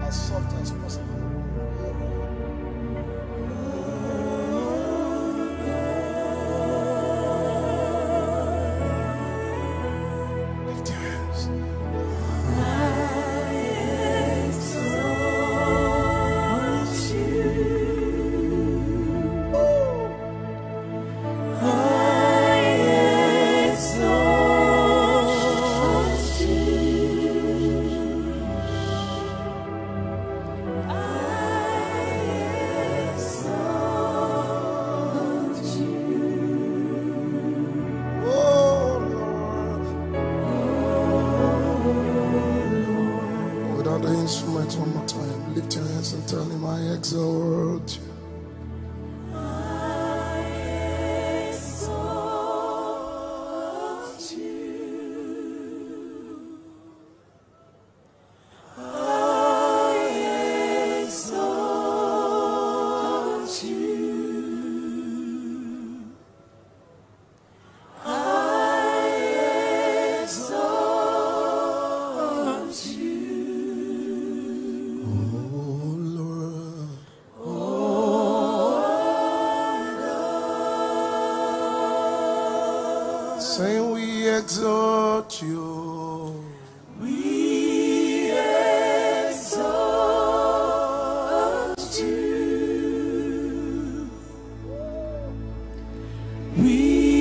as soft as possible. Lift your hands. One more time, lift your hands and tell him, I exalt you. I exalt you. I exalt you. I exalt you. Say we exalt you. We exalt you. We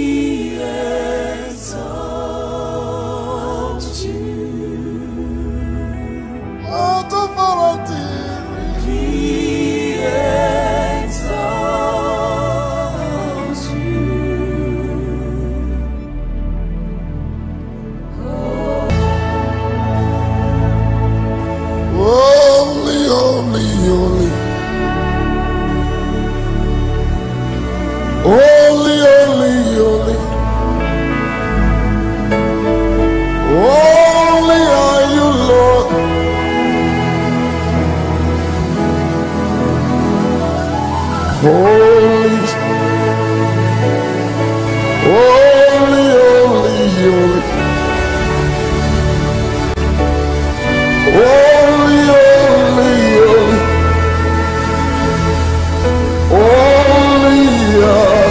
exalt you. Out of our day, we exalt you. holy, holy, holy. Holy, holy, holy. Holy are you, Lord. Holy, holy, holy, holy. Holy, holy, holy. Holy, uh,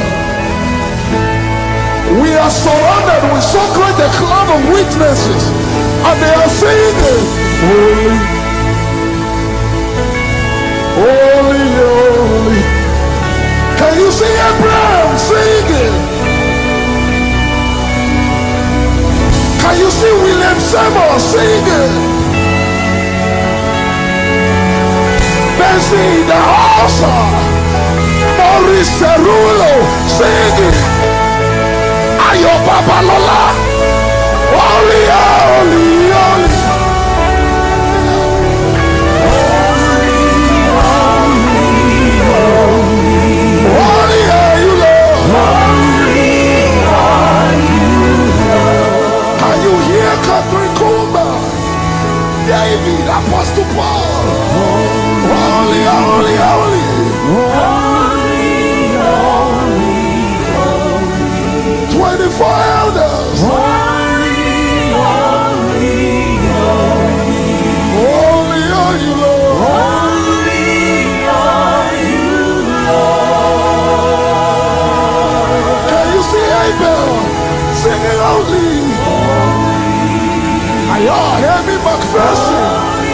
we are surrounded with so great a cloud of witnesses, and they are singing, holy, holy, holy. Can you see Abraham singing? Can you see William Seymour singing? Bessie the Hausa, Maurice Cerulo singing, Ayo Babalola, holy, holy, holy. Holy are you, Lord. Can you hear Catherine Coleman, David, Apostle Paul? Holy, holy, holy. Twenty-four elders. Holy are you, Lord. Can you see Abel singing holy? Are you hear me, McPherson?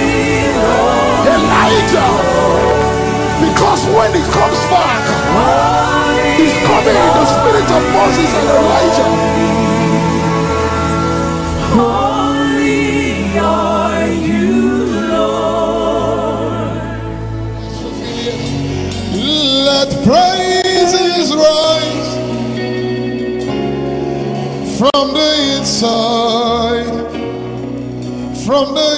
Elijah, because when he comes back, he's coming in the spirit of Moses and Elijah. Holy are you, Lord. Let praises rise from the inside, from the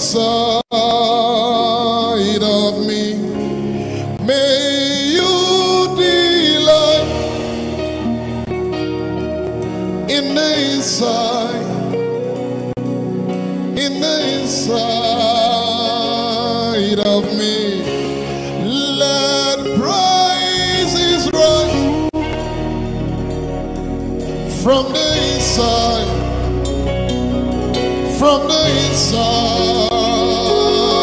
inside of me. May you delight in the inside, in the inside of me. Let praises rise from the inside, from the inside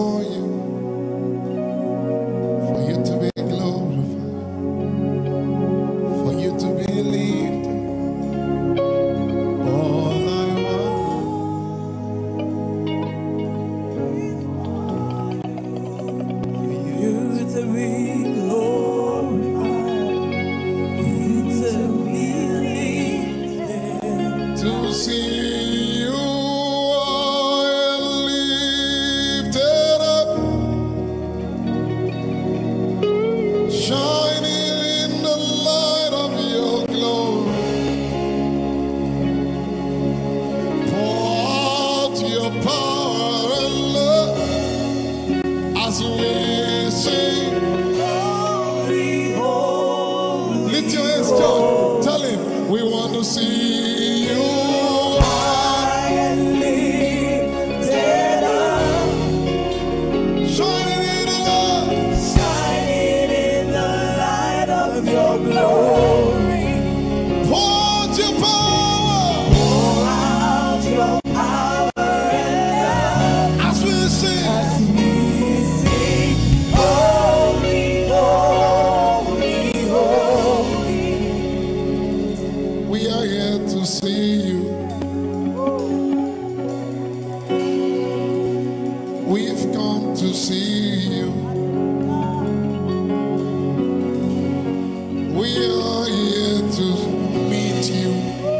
before you, for you to be glorified, for you to be lifted. All I want, For you to be glorified, you to be lifted. to see you high and lifted up, shining in the light of your glory. Pour out your power and love as we sing. Holy, holy, Lift your hands, John. Tell him we want to see you high, high and lifted up, shining in the light. shining in the light of your glory. Pour out your power Pour out your power and as we sing. love as we sing. Holy, holy, holy. We are here to see you. We've come to see you. We are here to meet you.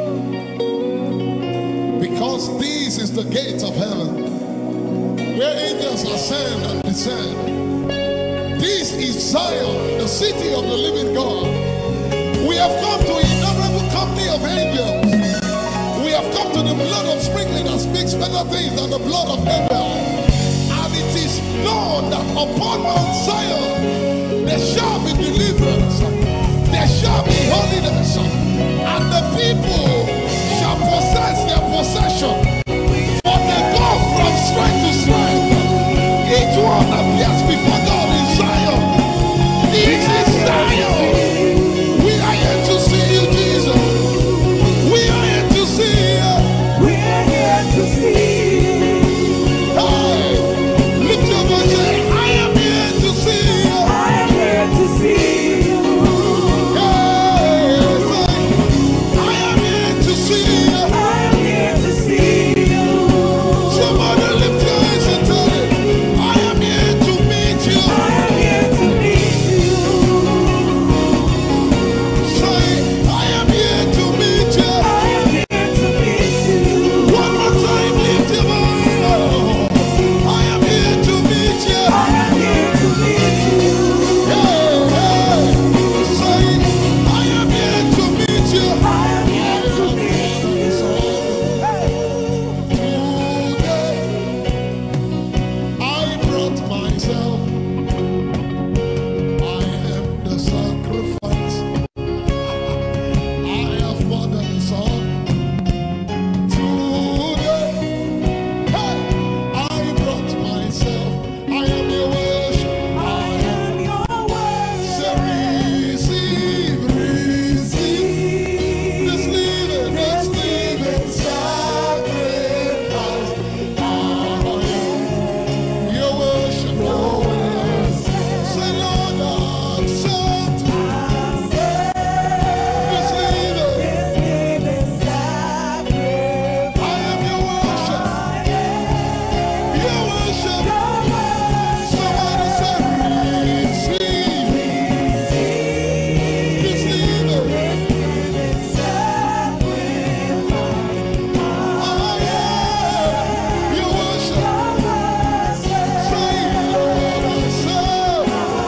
Because this is the gate of heaven, where angels ascend and descend. This is Zion, the city of the living God. We have come to innumerable company of angels. We have come to the blood of sprinkling that speaks better things than the blood of Abel. And it is known that upon Mount Zion there shall be deliverance, there shall be holiness, and the people shall possess their possession. For they go from strength to strength. Each one appears before God in Zion. This is Zion. We are here to see you, Jesus. We are here to see you. We are here to see you. Hey, lift your voice, say, I am here to see you. I am here to see you. Hey, say, I am here to see you. I am here to see you. Somebody lift your hands and tell it, I am here to meet you. I am here to meet you. Say, I am here to meet you. I am here to meet you. One more time, lift your voice. I am here to meet you. I am here to meet you. Hey, hey, say, I am here to meet you. I am here to meet you. Today, I brought myself. I am the sacrifice. I have more than a song. Today, hey, I brought myself. I am your worship. I am your Say, worship. receive, receive this living, this living sacrifice. I am your worship, your worship. Say, Lord, accept this living. I am your worship, your worship. Somebody say, receive this living. I am your worship. Say, Lord, accept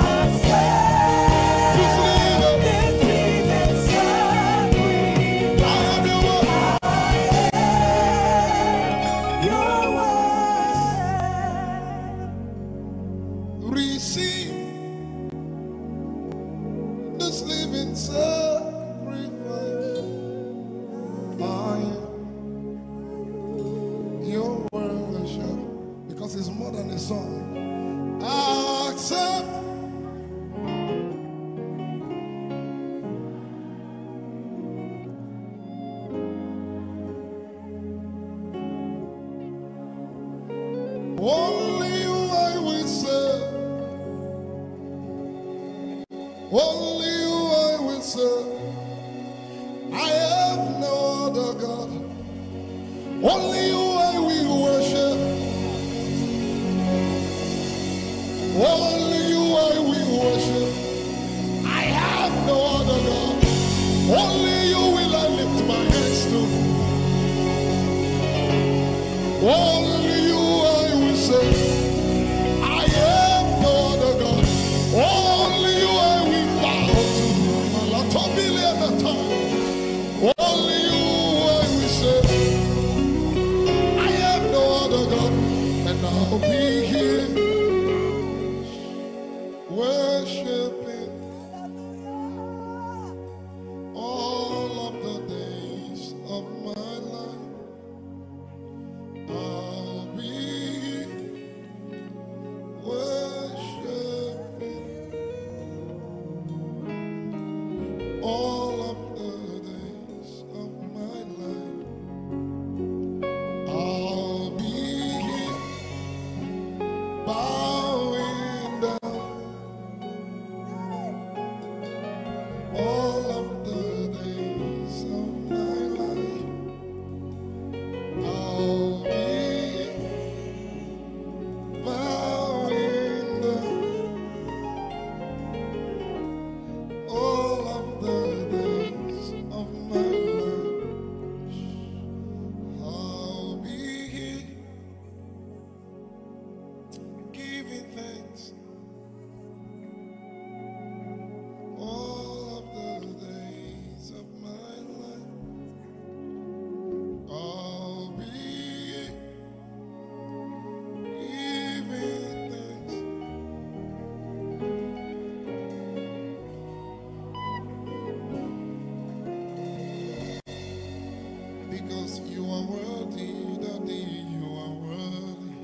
this living. I am your worship. Receive this living sacrifice. I am your worship. Because it's more than a song. Accept. Only you I will Only you I will serve. I have no other God. Only you I will worship. Only you I will worship. I have no other God. Only you will I lift my hands to. Only you I will serve. I have no other God. Only you I will bow to. Only you I will serve. I have no other God. And I'll be here worshiping all of the days of my life. I'll be worshiping all of the days of my life. I'll be here bowing down all of the days of my life. I'll be bowing down all of the days of my life. I'll be here giving thanks all of the days of my life. I'll be here giving thanks. Because you are worthy, Daddy, you are worthy.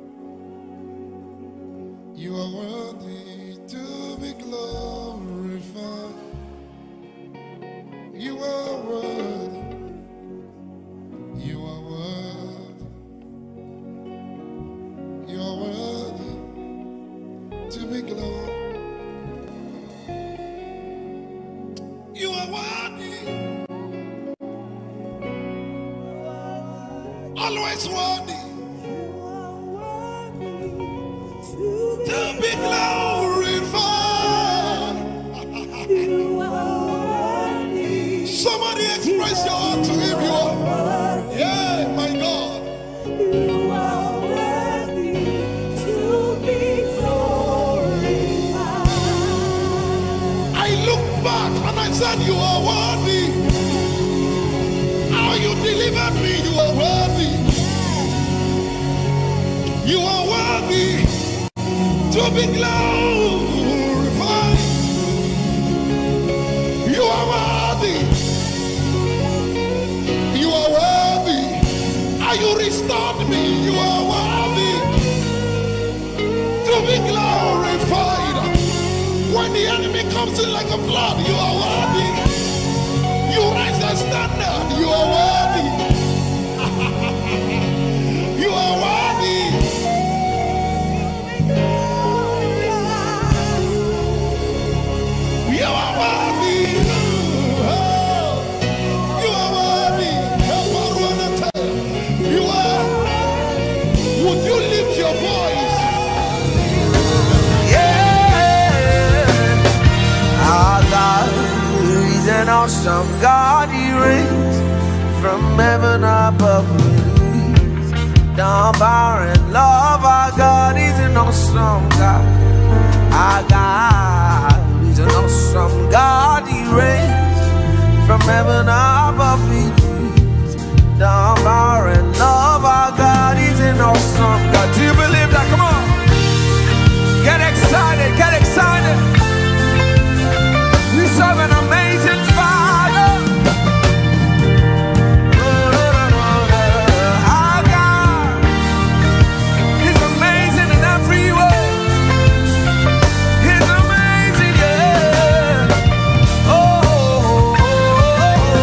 You are worthy to be glorified. You are worthy. You are worthy. You are worthy to be glorified. You are worthy. Always worthy to be glorified. Somebody express your heart to him. You are, yeah, my God. You are worthy to be glorified. I looked back and I said, you are worthy. How you delivered me, you are worthy. You are worthy to be glorified. You are worthy. You are worthy. How you restored me, you are worthy to be glorified. When the enemy comes in like a flood, you are worthy. You raise the standard, you are worthy. You are worthy. You are worthy. Oh, you are worthy. Help everyone to tell. You are. Would you lift your voice? Yeah, our God is an awesome God. He reigns from heaven above. Down power and love. Our God is an awesome God. Our God is an awesome God. He reigns from heaven above. Down power and love. Our God is an awesome God. Do you believe that? Come on. Get excited. Get excited. We serve an amazing Father. Our God is amazing in every way. He's amazing, yeah. Oh, oh, oh, oh.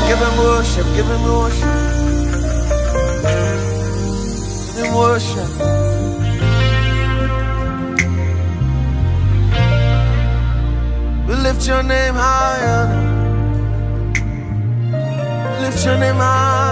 Give him worship, give him worship. Give him worship. We lift your name higher. We lift your name higher.